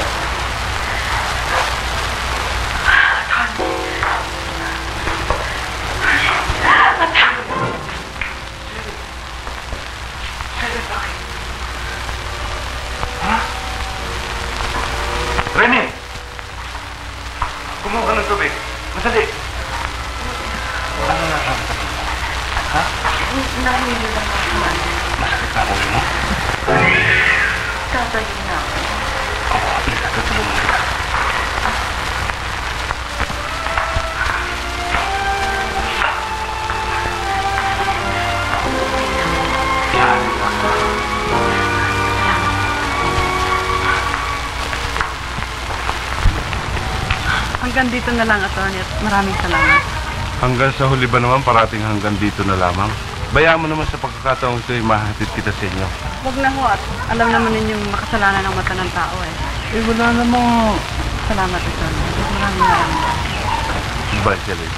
Rene! Kumuha ka ng tubig. Masali! Ano nararamdaman mo? Ha? Nahihilo lang ako. Masakit na ulo mo? Tatayo na ako. Oo, pinagkatulungan kita. Yan. Hanggang dito na lang, Atty. At maraming salamat. Hanggang sa huli ba naman, parating hanggang dito na lamang? Bayaan mo naman sa pagkakataong ito ay mahatid kita sa inyo. Huwag na ho at alam naman ninyong makasalanan ng mata ng tao eh. Eh, wala namang... Salamat, Atty. Maraming. Bye, Sally.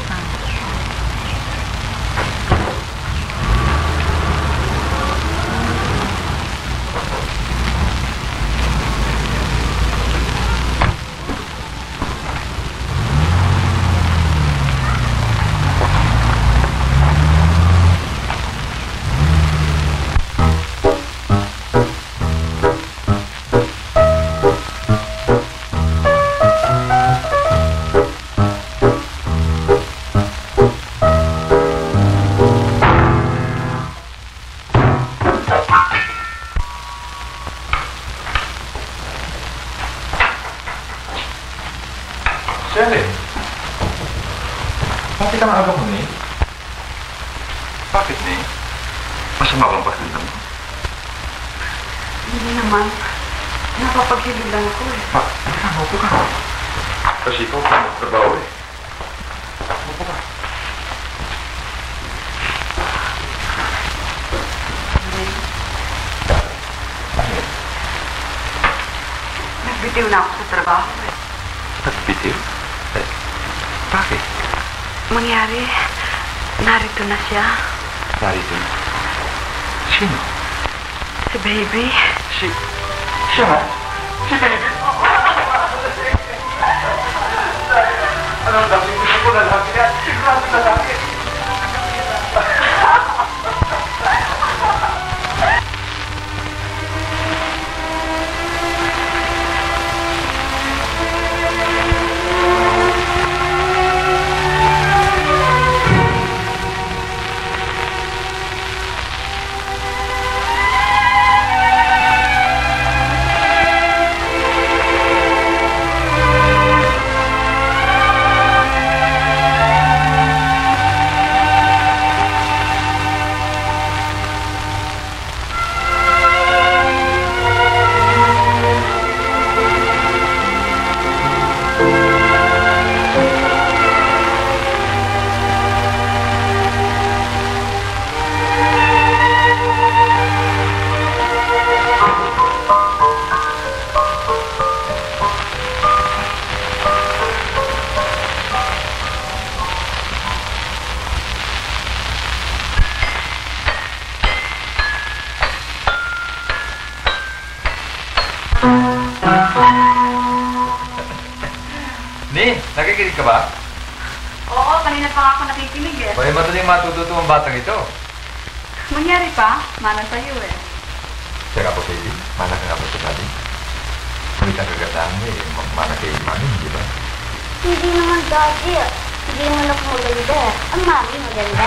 Sally, bakit ang aga mo, Nay? Bakit, Nay? Masama bang pakiramdam mo? Hindi naman. Napapaghilig lang ako eh. Upo ka. Kasi ikaw pa magtrabaho eh. Upo ka. Nagbitiw na ako sa trabaho eh. Nagbitiw? Bakit? Mangyari, narito na siya. Narito. Sino? Si Baby. Siya nga? Si Baby? Anong dami? Gusto ko na lang yan. Sigurado na lang yan. Nakikinig ka ba? Oo, kanina pa nga ako nakikinig eh. Pwede ba ito yung matututo ang batang ito? Mangyari pa, mana sa'yo eh. Siya nga po, baby. Mana ka nga po sa daddy. Hindi ka kagandaan mo eh. Mana kay mami, di ba? Hindi naman dati. Hindi naman ako maganda. Ang mami maganda.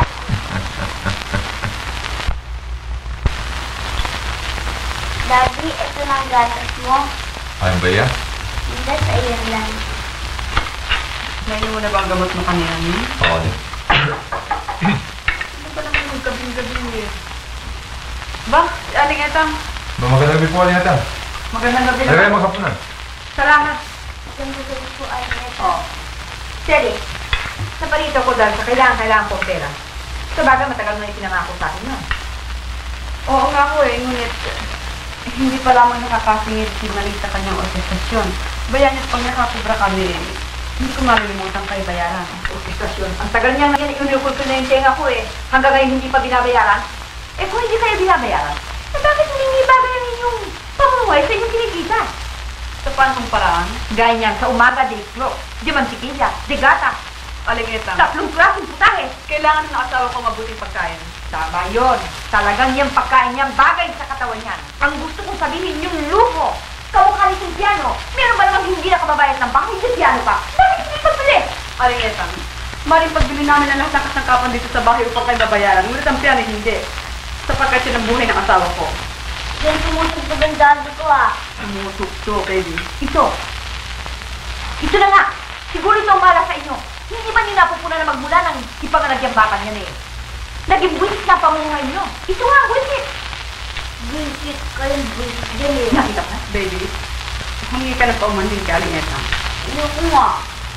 Daddy, ito na ang gatas mo. Ayun ba yan? Hindi, ayun lang. Nainom mo na ba ang gamot mo kanina niyo? Oo, din. Ano ba naman magkabing-gabi eh? Ba, si Aling Etang, Magandang gabi po, Aliyata. magandang gabi Ay, kayo naman. magkapunan. Salamat. Ganda gabi po, Arnett. Oh. Sally, naparito ko dahil sa kailangan ko pera. Sa bagay, matagal na ipinangako sa akin yun. Oo nga po eh, ngunit hindi pa lamang nakakasingit si Marie sa kanyang orkestasyon. Bayan pag nakakubra kami, hindi ko malilimutan kay bayaran. Orkestasyon. Ang tagal niya ngayon, inulukol ko na yung tenga ko eh. Hanggang ngayon hindi pa binabayaran. Eh kung hindi kayo binabayaran, eh bakit hindi bagayan yung pamumuhay sa inyong kinikita? Sa paanong paraan? Ganyan, sa umaga, diliklo, di mantikilya, di gata, Aling Etang, tatlong klaseng putahe. kailangan ng asawa ko mabuting pagkain. Tama yun. Talagang yung pagkain niyan, bagay sa katawan niyan. Ang gusto kong sabihin yung luho. Kamukha ni piano. Meron ba namang hindi nakababayad ng bahay sa piano pa? Bakit hindi pagbili? Aling Etang, maring pagbili namin ang lahat ng kasangkapan dito sa bahay upang kayo babayaran, ngunit ang piano hindi. Sapagkat yun ang buhay ng asawa ko. Diyan sumusugtog ang daddy ko ah. Sumusukso, baby. Ito. Ito na nga. Siguro ito ang mala sa inyo. Hindi ba niyo napupuna na magmula ng ipangalagyan yan eh? Naging buwis na pamumuhay niyo. Ito nga ang buwis. Buisit kayong buisit din eh. Nakita ka? Baby, humingi ka ng paumanhin kay Aling Etang. Ayoko nga.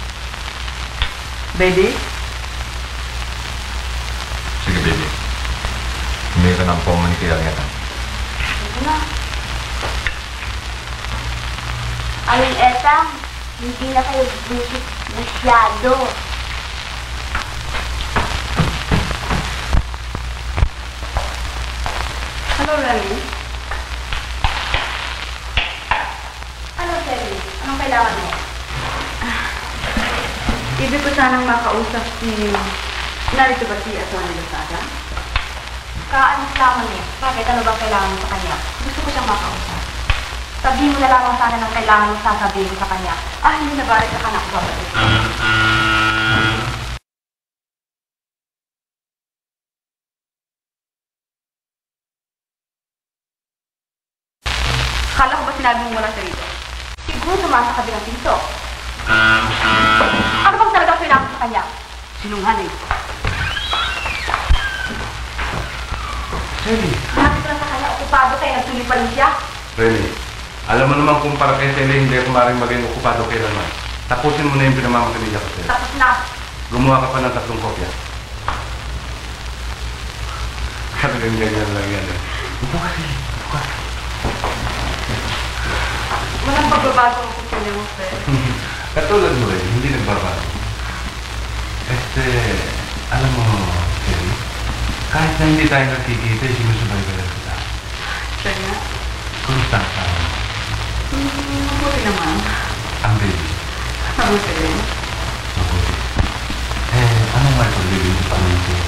Baby, Sige, baby. Hindi ka ng pauman ni kay Aliyata. Ayoko na. Aling Etang, hindi na kayo buisit masyado. hello, Remy. Ano, Sally? Anong kailangan mo? Ibig ko sanang makausap si... Narito ba si Atty. Lozada? Kaanos lamang eh. Bakit? Ano bang kailangan mo sa kanya? Gusto ko siyang makausap. Sabihin mo na lamang sana ng kailangan mo sasabihin sa kanya. Hindi na balik ka na ako babalik. Kala ko ba sinabi mo wala siya rito? Siguro tumasa ka bilang pinto. Ano bang talaga kailangan sa kanya? Sinungaling. Sally, Bakit lang sa kanya okupado kayo nagtuloy pa rin siya? really, alam mo naman kung para kay Sally hindi ako maaaring maging okupado kailanman. Tapusin mo na yung pinamamakalila ko sa'yo. Tapos na. Gumawa ka pa ng 3 kopya. Talagang ganyan lang yan eh. Upo kasi, upo ka. Walang pagbabago ang kukunin mo, sir. Katulad mo rin, hindi nagbabago. Alam mo, Sally, kahit na hindi tayo nagkikita, sinusubaybayan kita. Sir nga? Kumusta ang asawa mo? Mabuti naman. Ang baby? Mabuti rin. Mabuti. Anong may paglibig sa pamilya?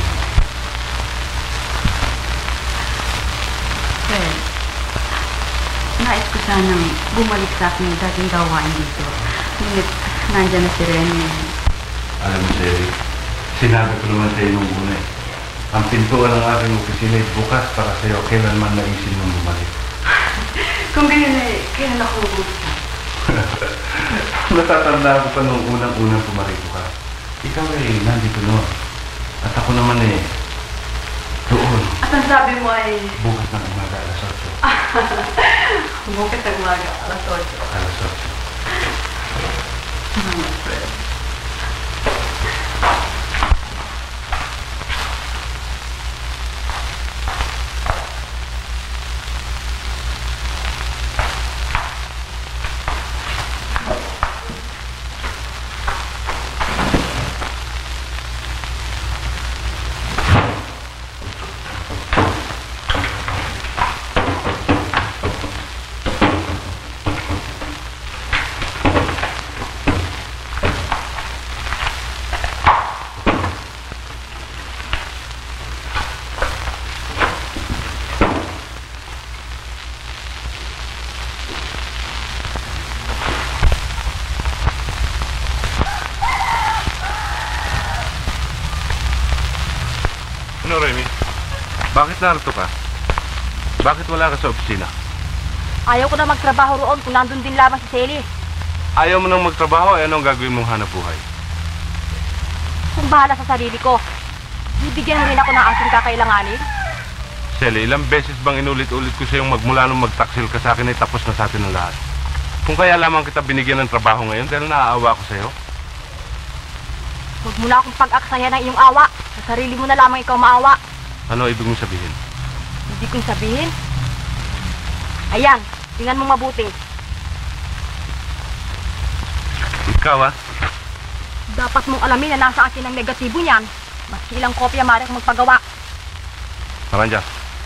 Sir, nais ko sanang bumalik sa akin yung dating gawain dito. Ngunit nandyan na si Rene. Alam mo, Sally, sinabi ko naman sa'yo nung una eh. Ang pintuan ng aking opisina ay bukas para sa'yo kailanman naisin mong bumalik. Kung ganyan eh, kailan ako gusto. Natatanda ko pa nung unang-unang pumarito ka. Ikaw eh, nandito noon. At ako naman eh, doon. At ang sabi mo ay, Bukas ng umaga, alas 8. bukas ang umaga, alas 8. Alas 8. Salamat, Fred. Ano, Remy? Bakit narito ka? Bakit wala ka sa opisina? Ayaw ko na magtrabaho roon kung nandun din lamang si Selly. Ayaw mo nang magtrabaho, eh anong gagawin mong hanap buhay? Kung bahala sa sarili ko, bibigyan mo rin ako ng aking kakailanganin. Selly, ilang beses bang inulit-ulit ko sa'yong magmula nung magtaksil ka sa akin ay tapos na sa atin ang lahat? Kung kaya lamang kita binigyan ng trabaho ngayon dahil naaawa ko sa'yo. Huwag mo na akong pag-aksaya ng iyong awa. Sa sarili mo na lamang ikaw maawa. Ano ibig mong sabihin? Hindi kong sabihin. Ayan, tingnan mo mabuti. Ikaw, ha? Dapat mong alamin na nasa akin ang negatibo niyan. Maski ilang kopya maaari akong magpagawa. Naranja.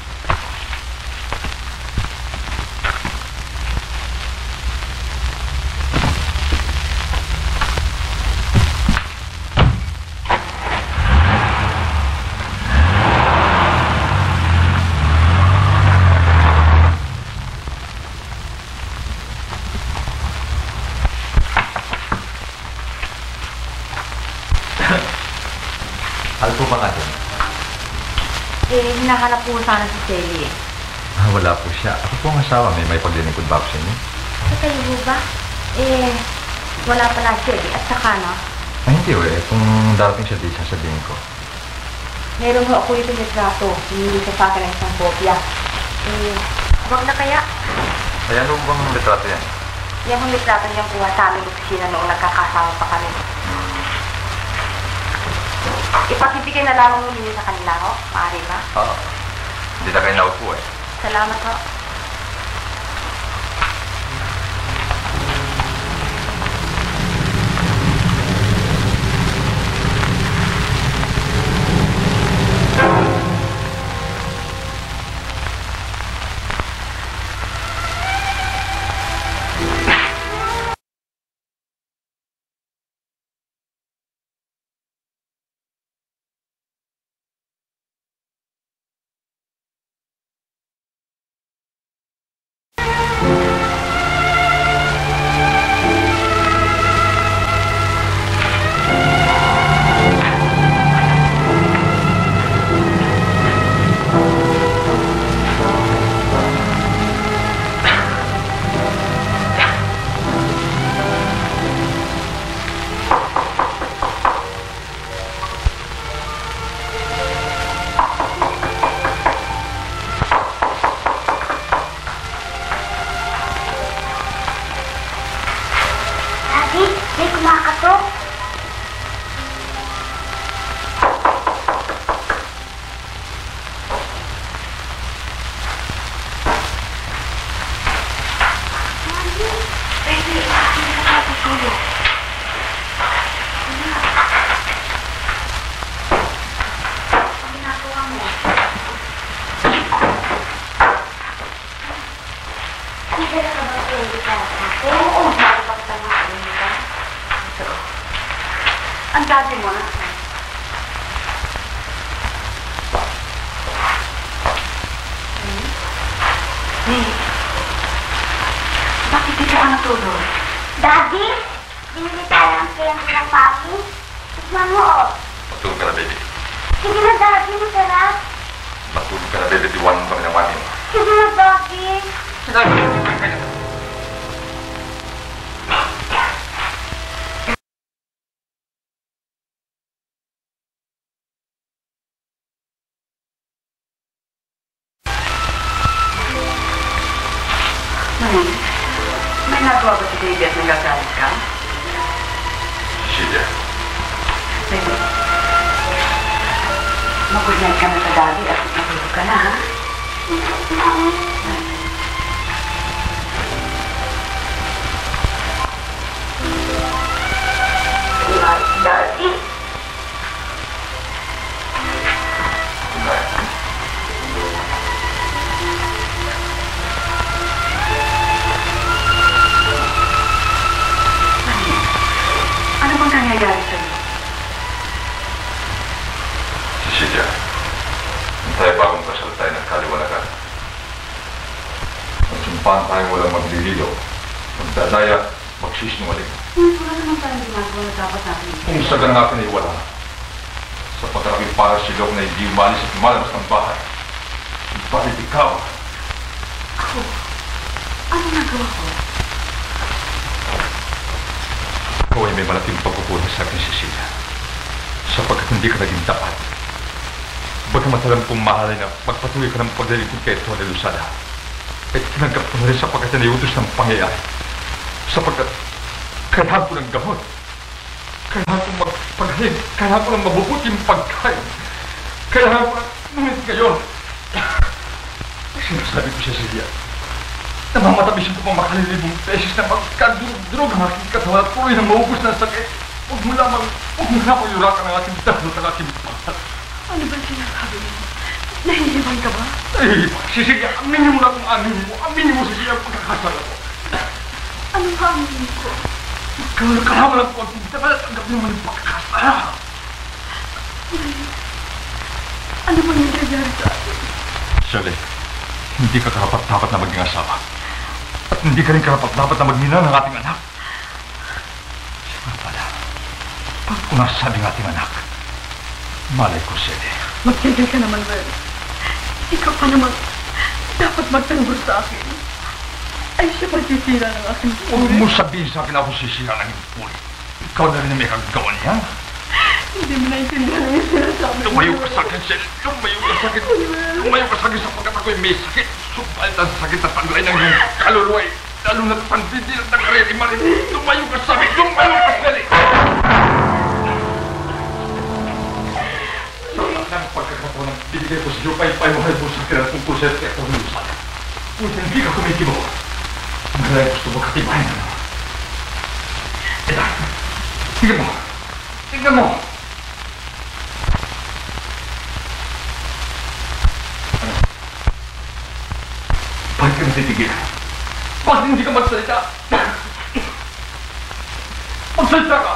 Ano po ba natin? Hinahanap po sana si Selly. Wala po siya. Ako po ang asawa. May paglilingkod ba ako sa inyo? Sa kayo po ba? Wala pala siya at saka no? Ay, hindi kung darating siya dito, sasabihin ko. Meron ho ako itong litrato. Hinili sa akin ng isang kopya. Wag na kaya? Ay, ano bang litrato yan? Yan ang litrato niyang kuha sa aming opisina noong nagkakasama pa kami. Ipakibigay na lamang mo ninyo sa kanila, ho? Maaari ba? Oo. Hindi na kayo naupo Salamat, ho. Ang dati mo na. Bakit dito ka natulog? Daddy, binili tayo ng candy ng mami. Tignan mo, oh. Matulog ka na, baby. Sige na, Daddy, masarap. Matulog ka na, baby. Iwanan kami ng mami mo. Sige na, Daddy. May nagawa ba si baby at nagagalit ka? Cecilia. Baby, mag-good night ka na sa daddy at matulog ka na, ha? Daddy. Ano bang nangyayari sa'yo? Cecilia, hintay bagong kasal tayo ng kaliwanagan. Magsumpahan tayong walang maglililo. Magdadaya, magsisinungaling. Wala naman tayong ginagawa na dapat natin. Kung sa ganapin ay wala. Sapagkat ako'y para si Lok na hindi umalis at lumalabas ng bahay. Balit ikaw. Ako? Ano nagawa ko? Ikaw ay may malaking pagkukulang sa akin, Cecilia. Sapagkat hindi ka naging tapat. Bagamat alam kong mahalay na magpatuloy ka ng paglilingkod kay Tony Losada, ay tinanggap ko na rin sapagkat na iutos ng pangyayari. Sapagkat kailangan ko ng gamot. Kailangan ko magpagaling. Kailangan ko ng mabubuting pagkain. Kailangan ko ng ngunit ngayon. Sinasabi ko siya, Cecilia, namamatabisin ko pang makalilibong beses na magkadurog-durog ang aking katawan at tuloy na maubos ng sakit. Huwag mo lamang yurakan ang aking dahil at ang aking mahal. Ano ba sinasabi mo? Nahihibang ka ba? Nahihibang? Cecilia, aminin mo na kung aminin mo. Aminin mo, Cecilia, ang pagkakasala ko. Ano ba aminin ko? Kailangan mo lang konting dapat at tanggapin mo yung pagkakasala. Ano bang nangyayari sa atin? Shirley, hindi ka karapat-dapat na maging asawa. At hindi ka rin karapat-dapat na magmina ng ating anak. Siya nga pala, pag unasabi ng ating anak, malay ko, Shirley. Magtigil ka naman, Ren. Ikaw pa naman dapat magtanggol sa akin. Ay, siya magsisira ng aking Huwag puri. mo sabihin sa akin ako sisira ng iyong puri. Ikaw na rin na may kagawa niya. Hindi mo naintindihan ang sinasabi mo. Lumayo ka sa akin, Shirley. Lumayo ka sa akin. Lumayo ka sa akin sapagkat ako'y may sakit. Subalit ang sakit at taglay ng iyong kaluluwa. Lalo na't pandidil at tagarili marin. Lumayo ka sa akin. Lumayo ka, Shirley. Sa lahat ng pagkakataon ng bibigay ko sa iyo, pay-pay mo kayo po sa akin at tungkol sa ito ng Losada. Kung hindi ka kumikibo, malay gusto mo katibayan na. Ito, tingnan mo. Tingnan mo. Bakit ka natitigil? Bakit hindi ka magsalita? Magsalita ka!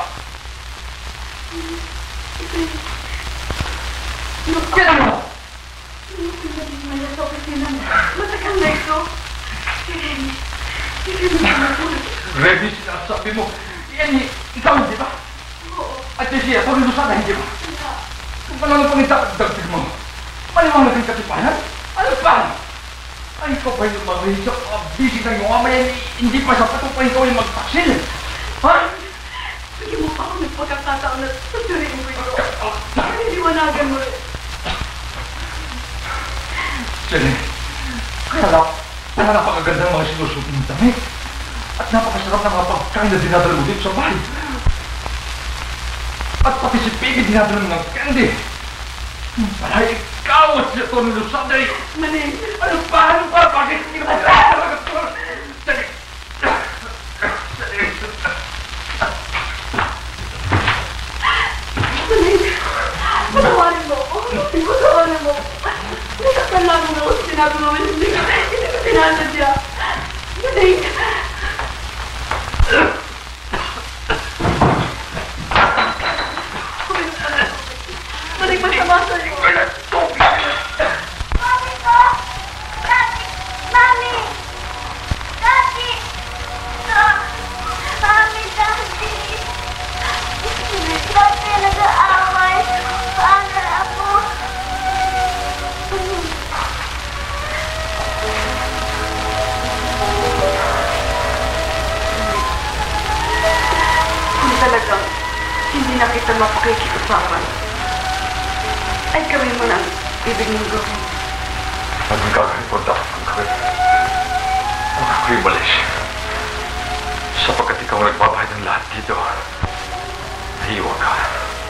Kailan mo? Matagal na ito. Ready, sinasabi mo. Yan, ikaw hindi ba? At siya, Tony Losada, hindi ba? Kung paano ang pangitapagdagdag mo? Maliwanag ang katipayan? Ano pa? Ay, ikaw ba yung mga busy na yung mamaya, hindi pa sapat pa ikaw yung magpaksil. Ha? Sige mo pa ako nagpagkakataon na sasuriin ko ito. Naliwanagan mo rin. Shirley, kaya napakaganda ng mga sinusuot ng damit. At napakasarap ng mga pagkain na dinadala mo dito sa bahay. At pati si Piggy dinadala mo ng candy. Para ikaw at si Tony Losada ay... Mali. Ano pa? Bakit hindi naman talaga ito? Shirley! Mali. Patawarin mo ako. Patawarin mo. Nasaktan lang mo ako sa sinabi mo. Hindi ko sinasadya. Mali. Mali, masama sa'yo. Mami ko! Daddy! Mami! Daddy! Mami, Daddy! Daddy, nag-aaway. Paano ako? Kung talagang hindi na kita mapakikiusapan, ay gawin mo na ang ibig mong gawin. Anong gagawin ko dapat kung gawin? Huwag ako'y umalis. Sapagkat ikaw nagbabayad ng lahat dito. Nahiwa ka.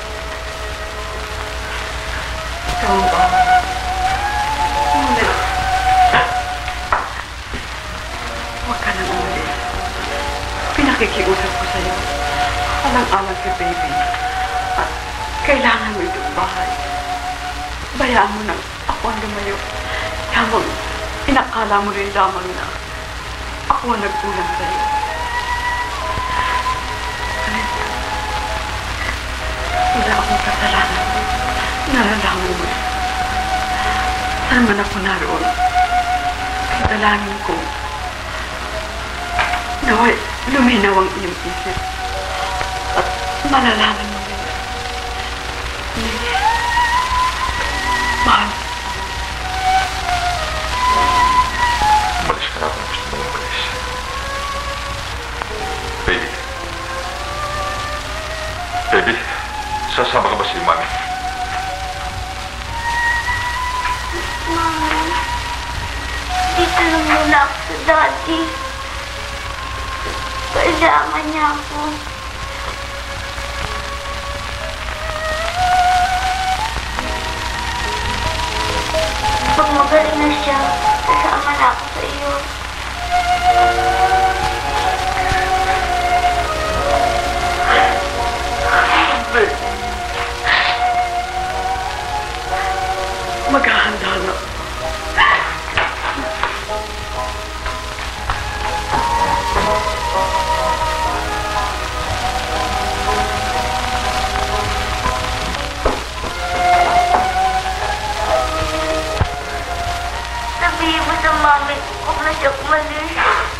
Ikaw ba? Ngunit, huwag ka nang umalis. Pinakikiusap ko sa'yo. Alang-alang kay baby. At kailangan mo itong bahay. Bayaan mo nang ako ang lumayo. Tamang, inakala mo rin lamang na ako ang nagkulang sa'yo. Wala akong kasalanan. Nalalaman mo. Saan man ako naroon, dalangin ko. Naway, luminaw ang iyong isip. At malalaman mo rin. Tulong muna ako sa daddy. Kailangan niya ako. Pag magaling na siya, sasama na ako sa iyo. Maghahanda na. Sabihin mo sa mami, huwag na siya umalis.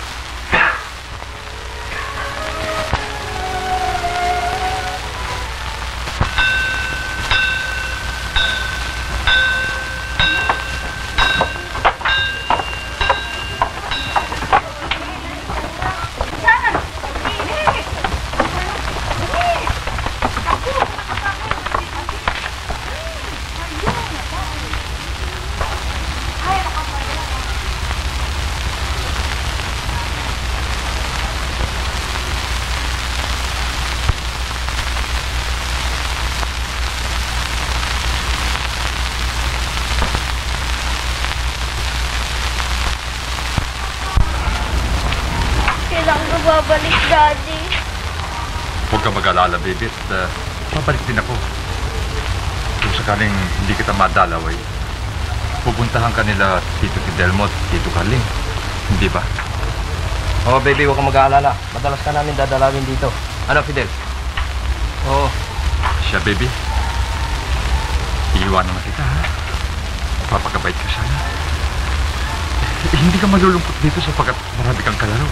Kailangan ko babalik, Daddy. Huwag ka mag-alala, baby. At babalik din ako. Kung sakaling hindi kita madalaw, ay pupuntahan ka nila Tito Fidelmo at Tito Carling. Hindi ba? Oo, baby, huwag kang mag-aalala. Madalas ka namin dadalawin dito. Ano, Fidel? Oo. Siya, baby. Iiwanan na kita, ha? Papagabait ka sana. Hindi ka malulungkot dito sapagkat marami kang kalaro.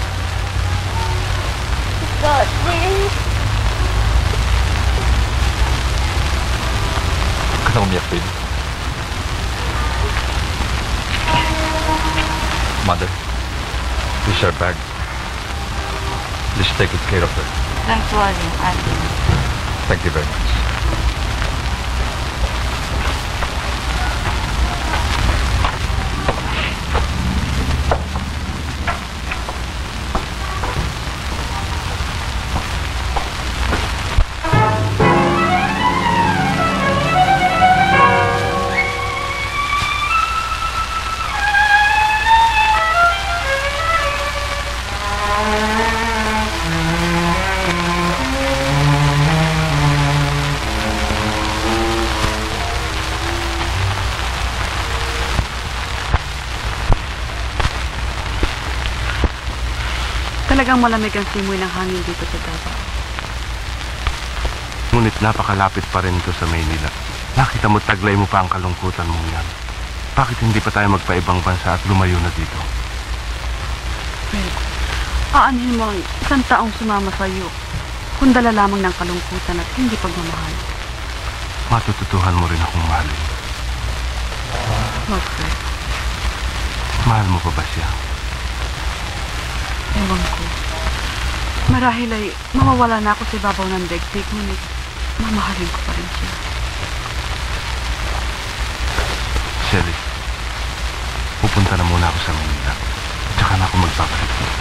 Daddy. Huwag ka na umiyak, baby. Mother, this is her bag. Please take good care of her. Don't worry, Ate. Thank you very much. Talagang malamig ang simoy ng hangin dito sa Davao. Ngunit napakalapit pa rin ito sa Maynila. Nakita mo, taglay mo pa ang kalungkutan mong yan. Bakit hindi pa tayo magpaibang bansa at lumayo na dito? Fred, aanhin mo ang isang taong sumama sa iyo kung dala lamang ng kalungkutan at hindi pagmamahal. Matututuhan mo rin akong mahalin. Wag, Fred. Mahal mo pa ba siya? Ewan ko. Marahil ay mawawala na ako sa ibabaw ng daigdig, ngunit mamahalin ko pa rin siya. Shelly, pupunta na muna ako sa Manila. Tsaka na ako magbabalik dito.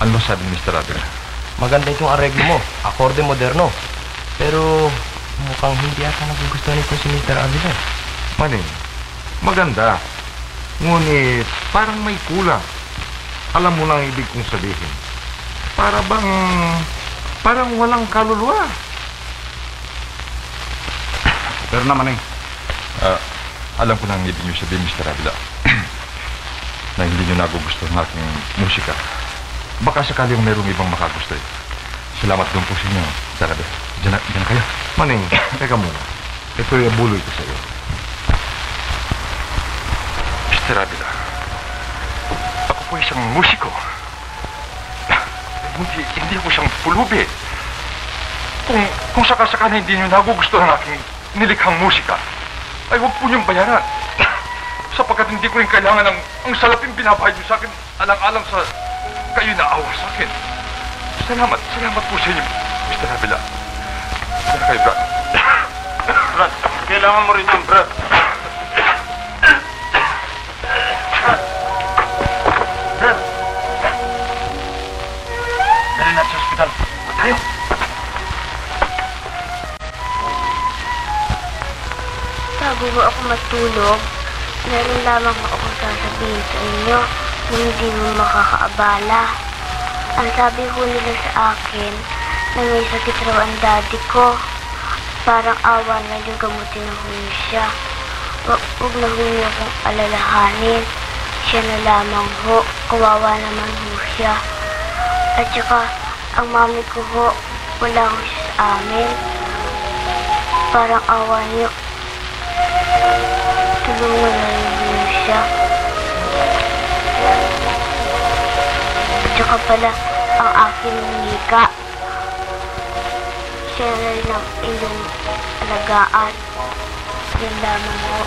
Ano ba sabi ni Mr. Abel? Maganda itong areglo mo. Akorde moderno. Pero mukhang hindi ata nagugustuhan nito si Mr. Avila. Maning, maganda. Ngunit parang may kulang. Alam mo lang ibig kong sabihin. Parang walang kaluluwa. Pero naman Alam ko na ang ibig niyo sabihin, Mr. Avila. Na hindi niyo nagugustuhan ng aking musika. Baka sakaling mayroong ibang makagusto. Salamat doon po sa inyo, Mr. Avila. Diyan na kayo. Maning, teka muna. Ito'y abuloy ko sa iyo. Mr. Avila, ako po isang musiko. Hindi ako isang pulubi. Kung sakasakala hindi niyo nagugustuhan ng aking nilikhang musika, ay huwag po niyong bayaran. Sapagkat hindi ko rin kailangan ang salaping binabahid niyo sa akin alang-alang sa kayo na awa sa akin. Salamat po sa inyo, Mr. Avila. Diyan kayo, Brad. Brad, kailangan mo rin yan, Brad. Brad! Dali na sa ospital. Tayo! Bago mo ako matulog, meron lamang akong sasabihin sa inyo na hindi mo makakaabala. Ang sabi ko nila sa akin na may sakit raw ang daddy ko. Parang awa na yung gamutin na huwi siya. Huwag na huwi akong alalahanin. Siya na lamang ho. Kawawa naman ho siya. At saka, ang mami ko ho, wala ho siya sa amin. Parang awa niyo. Tulungan na rin ho siya. At saka pala, ang aking nika. Siya na rin ang inyong alagaan. Yan lamang ho.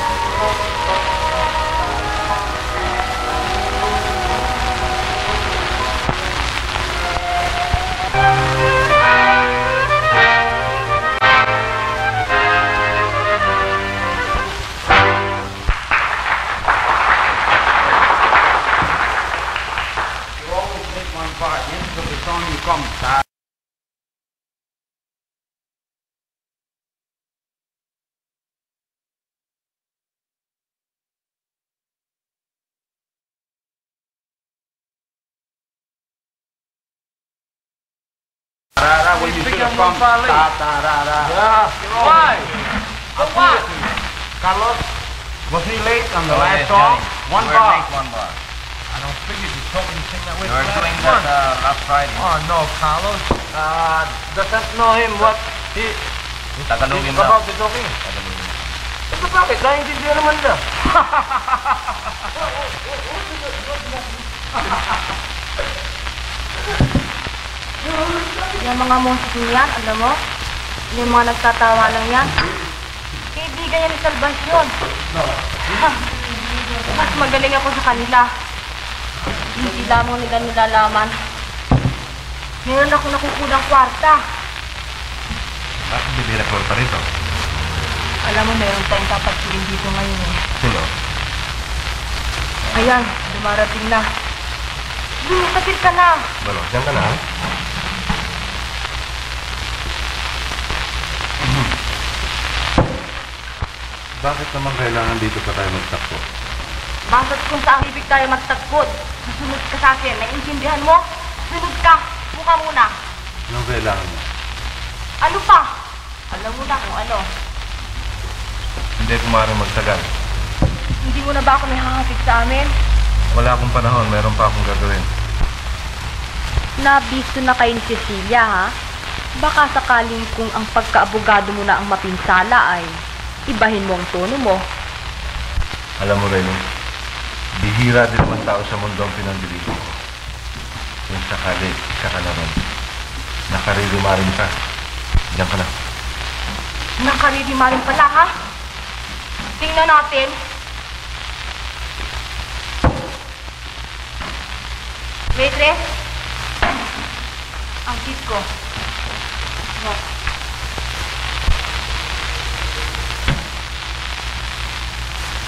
Tarara, when you should have come. Ta-tarara. Yeah. Why? For what? Carlos, was he late on the last yes, song? Johnny. One We're bar. late, one bar. I don't figure you told me to sing that way. You were doing that last Friday. Oh, no, Carlos. Doesn't know him what he Tagalogin he's daw. about to talking. Tagalogin. Pero bakit? Naintindihan naman na. Yung mga musik niyan, alam mo? Yung mga nagtatawa lang yan. Kaibigan niya ni Salvacion. Mas magaling ako sa kanila. Hindi lamang nila nilalaman. Meron ako nakukulang kwarta. Bakit hindi record pa rito? Alam mo, meron tayong papagpilin dito ngayon eh. Sino? Ayan, dumarating na. Lumapit ka na. Balo, diyan ka na, ha? Bakit naman kailangan dito pa tayo magtakbo? Bakit kung saan ibig tayo magtagpod? Susunod ka sa akin, naiintindihan mo? Sunod ka, buka muna. Anong kailangan mo? Ano pa? Alam mo na kung ano. Hindi ko maaaring magtagal. Hindi mo na ba ako nahahapit sa amin? Wala akong panahon, meron pa akong gagawin. Nabisto na kayo ni Cecilia, ha? Baka sakaling kung ang pagkaabogado mo na ang mapinsala ay ibahin mo ang tono mo. Alam mo, Raymond, bihira din naman tao sa mundo ang pinandiligo ko. Kung sakali, isa ka naman. Nakaririmarin ka. Diyan ka na. Nakaririmarin pala, ha? Tingnan natin. Waitress? Ang tip ko.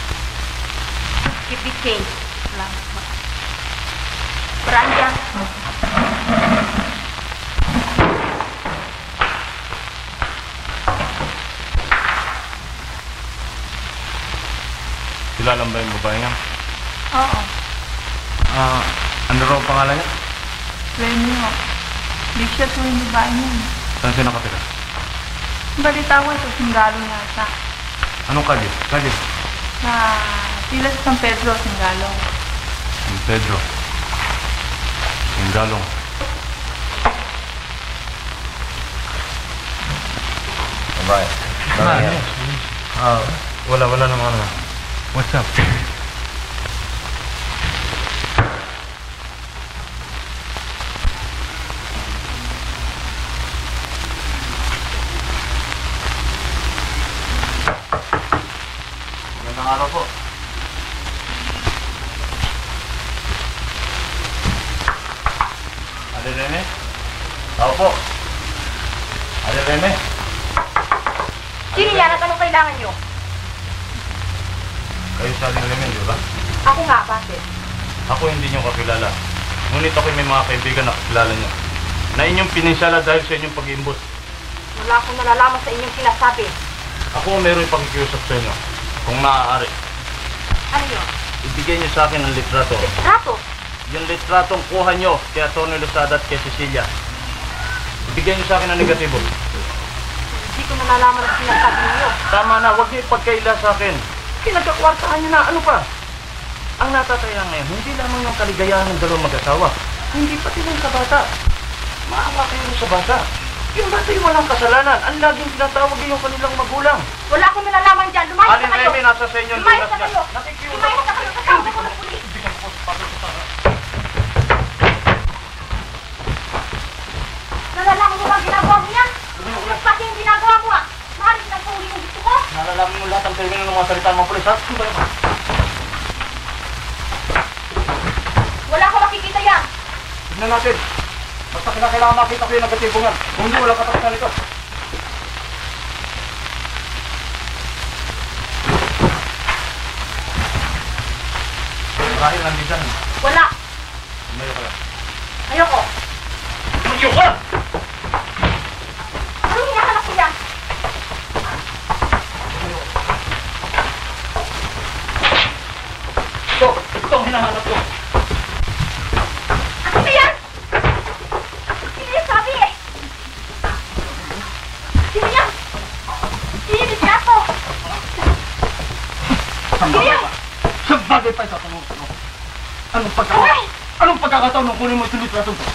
Keep it change. Brand yan. Kilala ba yung babae niya? Oo. Ano raw ang pangalan niya? Renyo. Di siya po yung babae niya. Saan siya nakatira? Balita ko ito, Singgalo yata. Anong kalye? Kalye? Sa sila sa San Pedro, Singgalo. San Pedro. Singalong. Babae. Wala naman ano. What's up? Magandang araw po. Ate Rene? Tao po. Ate Rene? Sino yan at anong kailangan nyo? Kayo sa Ate Rene, di ba? Ako nga, bakit? Ako hindi niyo kakilala. Ngunit ako may mga kaibigan na kakilala niyo. Na inyong pininsala dahil sa inyong pag-iimbot. Wala akong nalalaman sa inyong sinasabi. Ako meron pakikiusap sa inyo. Kung maaari, Ano yun? ibigay niyo sa akin ang litrato. Rato! Yung litratong kuha niyo kay Atty. Losada at kay Cecilia. Ibigay niyo sa akin ang negatibo. Hindi ko nalalaman ang sinasabi niyo. Tama na, huwag niyo ipagkaila sa akin. Kinagkakwartahan niyo na, ano pa? Ang natataya ngayon, hindi lamang yung kaligayahan ng dalawang mag-asawa. Hindi pati lang sa bata. Maawa kayo sa bata. Yung bata yung walang kasalanan. Ang laging tinatawag yung kanilang magulang. Wala akong nalalaman dyan. Lumayas Alin na kayo! Remy, nasa sa inyo ang Lumayas lunas na niya. kayo! Nakikiusap Lumayas na kayo! Kasama ko ng pulis! Bigyan ko sa papel ko sa... Nalalaman mo ba ang ginagawa mo yan? Mas pati yung ginagawa mo ah! Mahalit ang pauli kong gusto ko! Nalalaman mo lahat ang termino ng mga salita ng mga polis, ha? Ano ba yun? Wala akong makikita yan! Tignan natin. Basta kailangan makita ko yung negatibo nga. Kung hindi, walang katapusan ito. Marahil nandiyan. Wala! Tumayo ka lang. Ayoko! Tumayo ka! Anong hinahanap ko yan? Ito ang hinahanap ko. Ano ba yan? Sino yung sabi eh? Sino yan? Sino yung litrato? Sino yan? Sa bagay pa ito, tanong. Aray! Anong pagkakataon nung kunin mo itong litrato ko?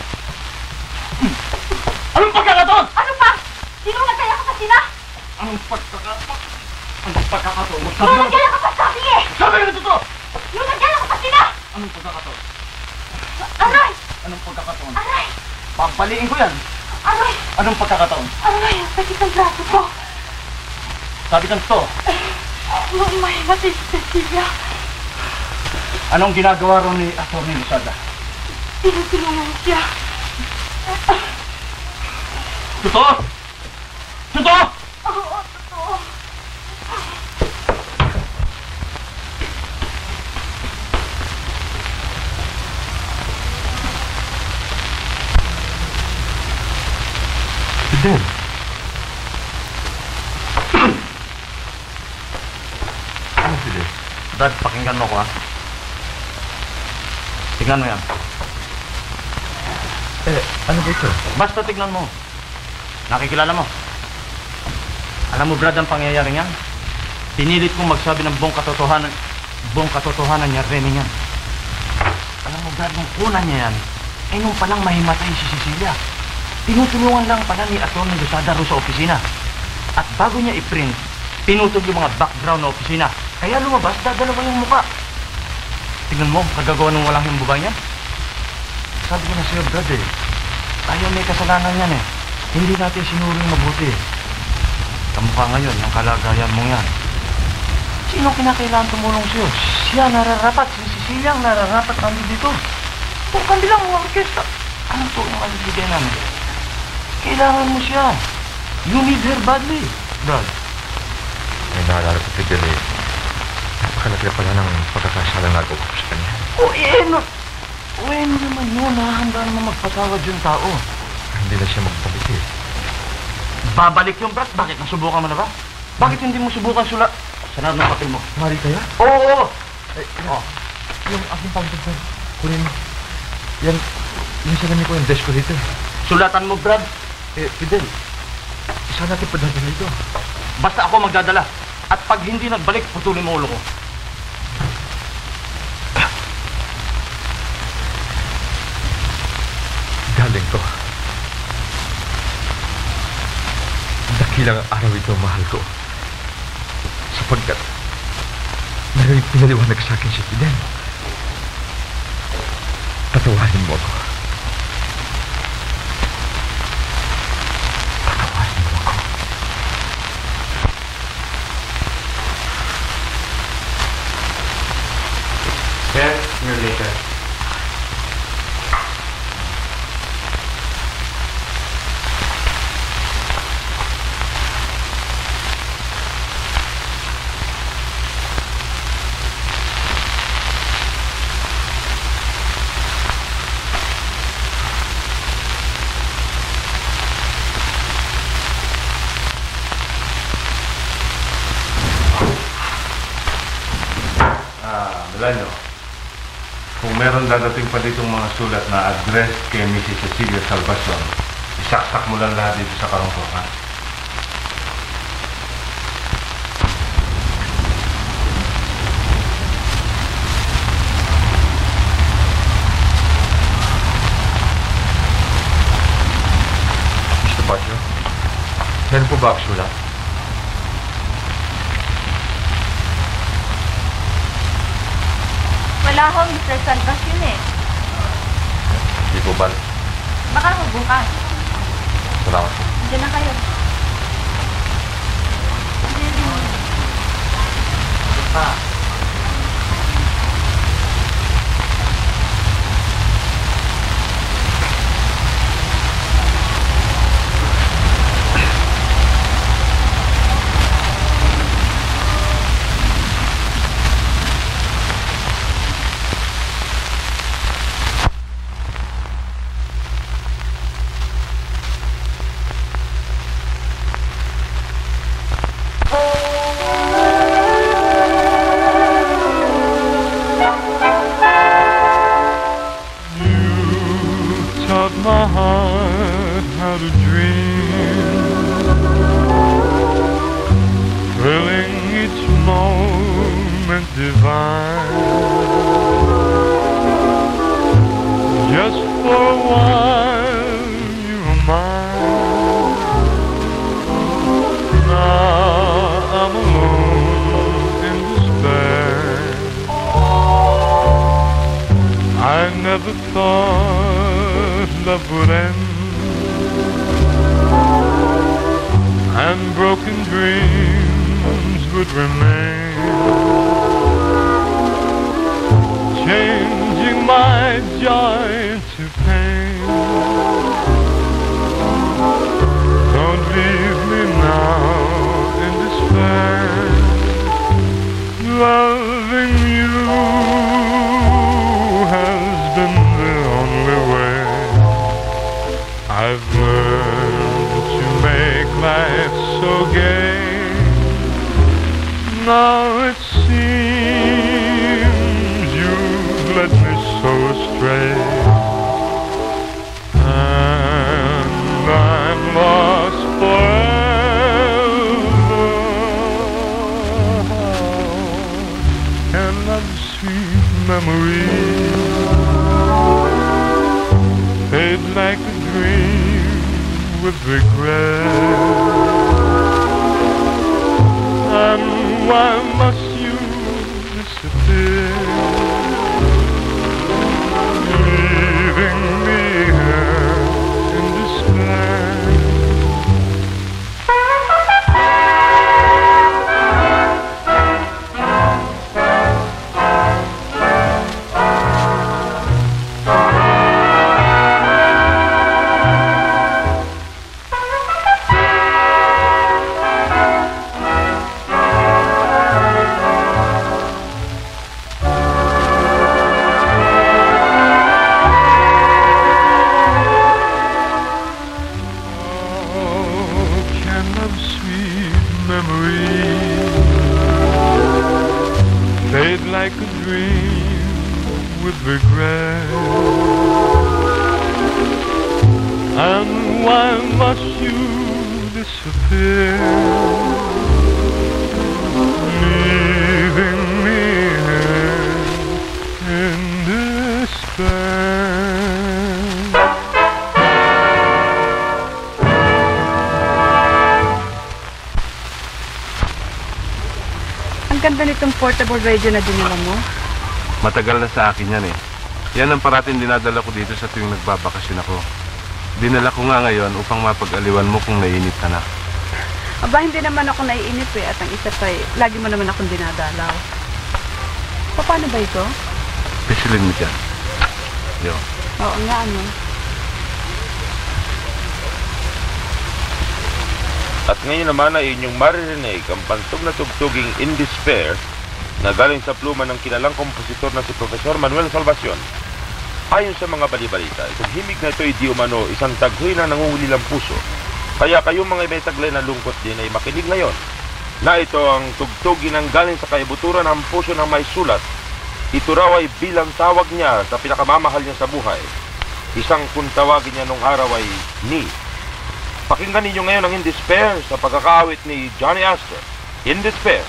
Anong pagkakataon? Ano pa? Sino nagkaya ka sa sila? Anong pagkakataon? Anong pagkakataon? Yung nagkaya ka sa sabi eh! Sabi na totoo! Yung nagkaya ka sa sila! Anong pagkakataon? Aray! Anong pagkakataon? Aray! Papaliin ko yan. Aray! Anong pagkakataon? Aray! Sakit ang braso ko! Sabi kang to. Nung may matay si Cecilia, Anong ginagawa ron ni Atty. Losada? tinutulungan siya. Totoo? Totoo? Oo, totoo. Fidel, ano Fidel? Dad, pakinggan mo ko ha. Tignan mo yan. Ano ba ito? Basta tignan mo. Nakikilala mo. Alam mo, Brad, ang pangyayari niyan? Pinilit kong magsabi ng buong katotohanan niya, Remy niyan. Alam mo, Brad, nung una niya yan, nung palang mahimatay si Cecilia, tinutulungan lang pala ni Atty. Losada ro sa opisina. At bago niya i-print, pinutol yung mga background na opisina. Kaya lumabas, dadalawa yung mukha. Tingnan mo, kagagawa ng walang yung babae niya. Sabi ko na sa'yo, Brad eh, tayo may kasalanan yan eh. Hindi natin sinuring mabuti. Kamukha ngayon, yung kalagayan mo yan. Sino kinakailangan tumulong sa'yo? Siya nararapat, si Cecilia ang nararapat namin dito. Kung kandilang mga orkestra, anong tulong ang ibigay namin? Kailangan mo siya. You need her badly, Brad. May naalala ko, Fidel eh. Napakalaki pala ng pagkakasalang nagawa ko sa kanya. When naman yun, nahahanda naman magpatawad yung tao. Hindi na siya magbalik eh. Babalik yung Brad. Bakit? Nasubukan mo na ba? Bakit hindi mo subukan Saan na papel mo? Mari kaya? Oo! Yung aking pagdagdag. Kunin mo. Yan salamin ko yung desk ko dito. Sulatan mo, Brad. Fidel, saan natin padadala ito? Basta ako magdadala. At pag hindi nagbalik, putulin mo ulo ko. Galing ko. Dakilang araw ito, mahal ko. Sapagkat mayroong pinaliwanag sa akin si Fidel. Patawarin mo ako. Patawarin mo ako. Sir, you're later. Alam nyo, kung meron dadating pa ditong mga sulat na address kay Mrs. Cecilia Salvacion, isaksak mo lang lahat dito sa karongkokan. Mr. Baggio, meron po ba ang sulat? Wala akong Mr. Salvas yun eh. Hindi po ba? Baka ako bukas. Salamat po. Diyan na kayo. My heart how to dream, thrilling each moment divine. Just for a while you were mine. Now I'm alone in despair. I never thought love would end, and broken dreams would remain, changing my joy to pain. Don't leave me now in despair. Loving you has been the only way. I've learned to make life so gay. Now it seems you've led me so astray, and I'm lost forever. And love's sweet memories fade like a dream with regret. And why must you disappear, leaving me here in despair? played like a dream with regret. And why must you disappear, leaving me here in despair? Ang ganda nitong portable radio na dinala mo. Matagal na sa akin yan eh. Yan ang parating dinadala ko dito sa tuwing nagbabakasyon ako. Dinala ko nga ngayon upang mapag-aliwan mo kung naiinip ka na. Aba, hindi naman ako naiinip eh. At ang isa pa eh, lagi mo naman akong dinadalaw. Paano ba ito? Pisilin mo dyan. Yo. Oo nga, ano. At ngayon naman ay inyong maririnig ang pantog na tugtuging In Despair na galing sa pluma ng kilalang kompositor na si Profesor Manuel Salvacion. Ayon sa mga balibalita, itong himig na ito ay di umano isang taghoy na nangungulilang puso. Kaya kayong mga may taglay na lungkot din ay makinig ngayon na ito ang tugtugin ng galing sa kaibuturan ng puso ng may sulat. Ito raw ay bilang tawag niya sa pinakamamahal niya sa buhay. Isang kung tawagin niya nung araw ay ni. Pakinggan ninyo ngayon ang In Despair sa pagkakaawit ni Johnny Astor. In Despair.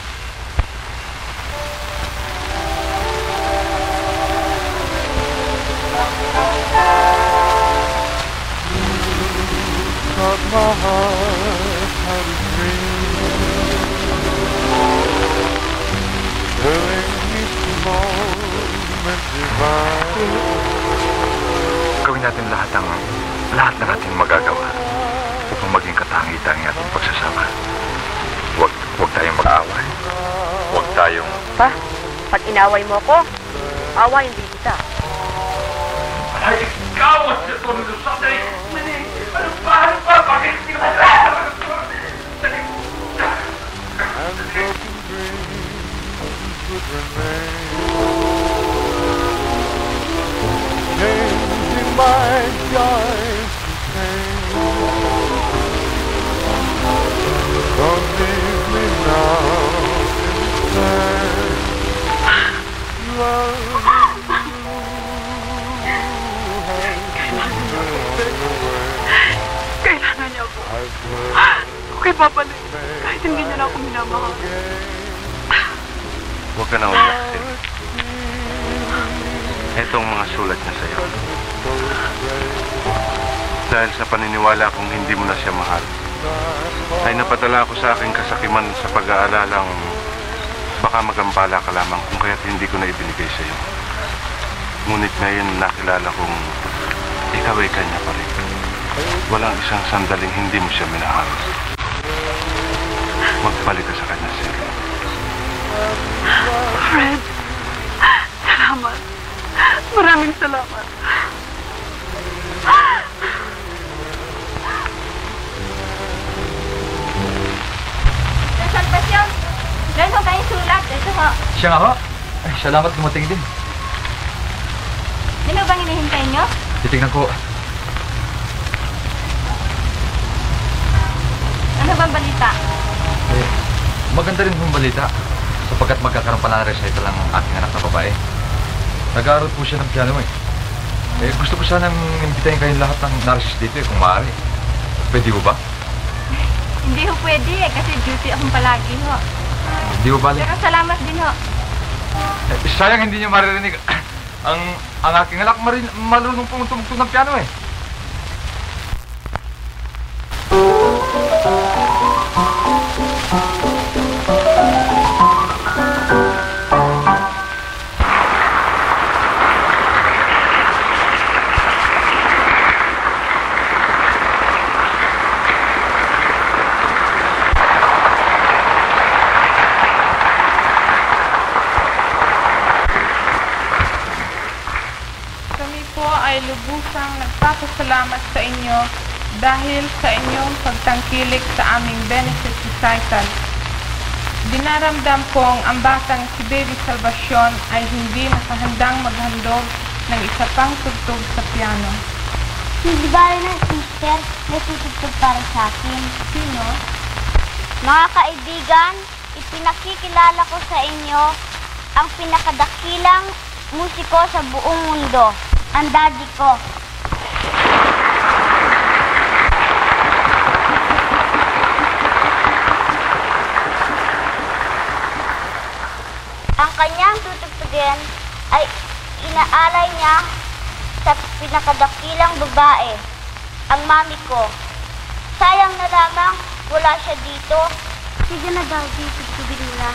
But my heart had a dream, telling each moment divine. Gawin natin lahat na natin magagawa upang maging katangi-tangi ating pagsasama. Huwag tayong mag-aaway. Huwag tayong... Pa, pag inaway mo ako, awayin din kita. Ay, ikaw! Ano ba? Bakit hindi ka And broken dreams would remain, changing my joy to pain. Don't leave me now instead. Love you has been away. Kailangan niya ako. Okay, babalik. Kahit hindi niya na ako minamahal. Huwag ka na umiyak, Sil. Ito ang mga sulat niya sa'yo. Dahil sa paniniwala kong hindi mo na siya mahal, ay napadala ako sa aking kasakiman sa pag-aalalang baka magambala ka lamang kung kaya't hindi ko na ibinigay sa'yo. Ngunit ngayon nakilala kong ikaw ay kanya pa rin. Walang isang sandaling hindi mo siya minahal. Magbalik ka sa kanya, Sil. Fred, salamat. Maraming salamat. Salvacion, meron ho kayong sulat. Ito ho. Siya nga ho. Ay, salamat dumating din. Ano bang hinihintay nyo? Titignan ko. Ano bang balita? Eh, maganda rin yung balita. Sapagkat magkakaroon pa na recital ang aking anak na babae. Nag-aaral po siya ng piano eh. Eh, gusto ko sanang imbitahin kayong lahat ng nurses dito eh, kung maaari. Pwede ho ba? Hindi ho pwede eh, kasi duty akong palagi ho. Hindi ho bali. Pero salamat din ho. Eh, sayang hindi niyo maririnig. ang aking anak marunong pong tumugtog ng piano eh. ay lubusang nagpapasalamat sa inyo dahil sa inyong pagtangkilik sa aming benefit recital. Dinaramdam kong ang batang si Baby Salvacion ay hindi nakahandang maghandog ng isa pang tugtog sa piano. Hindi ba rin ang sister na tutugtog para sa akin? Sino? Mga kaibigan, ipinakikilala ko sa inyo ang pinakadakilang musiko sa buong mundo, ang daddy ko. Ang kanyang tutugtugin ay inaalay niya sa pinakadakilang babae, ang mami ko. Sayang na lamang wala siya dito. Sige na, Daddy, tugtugin mo na.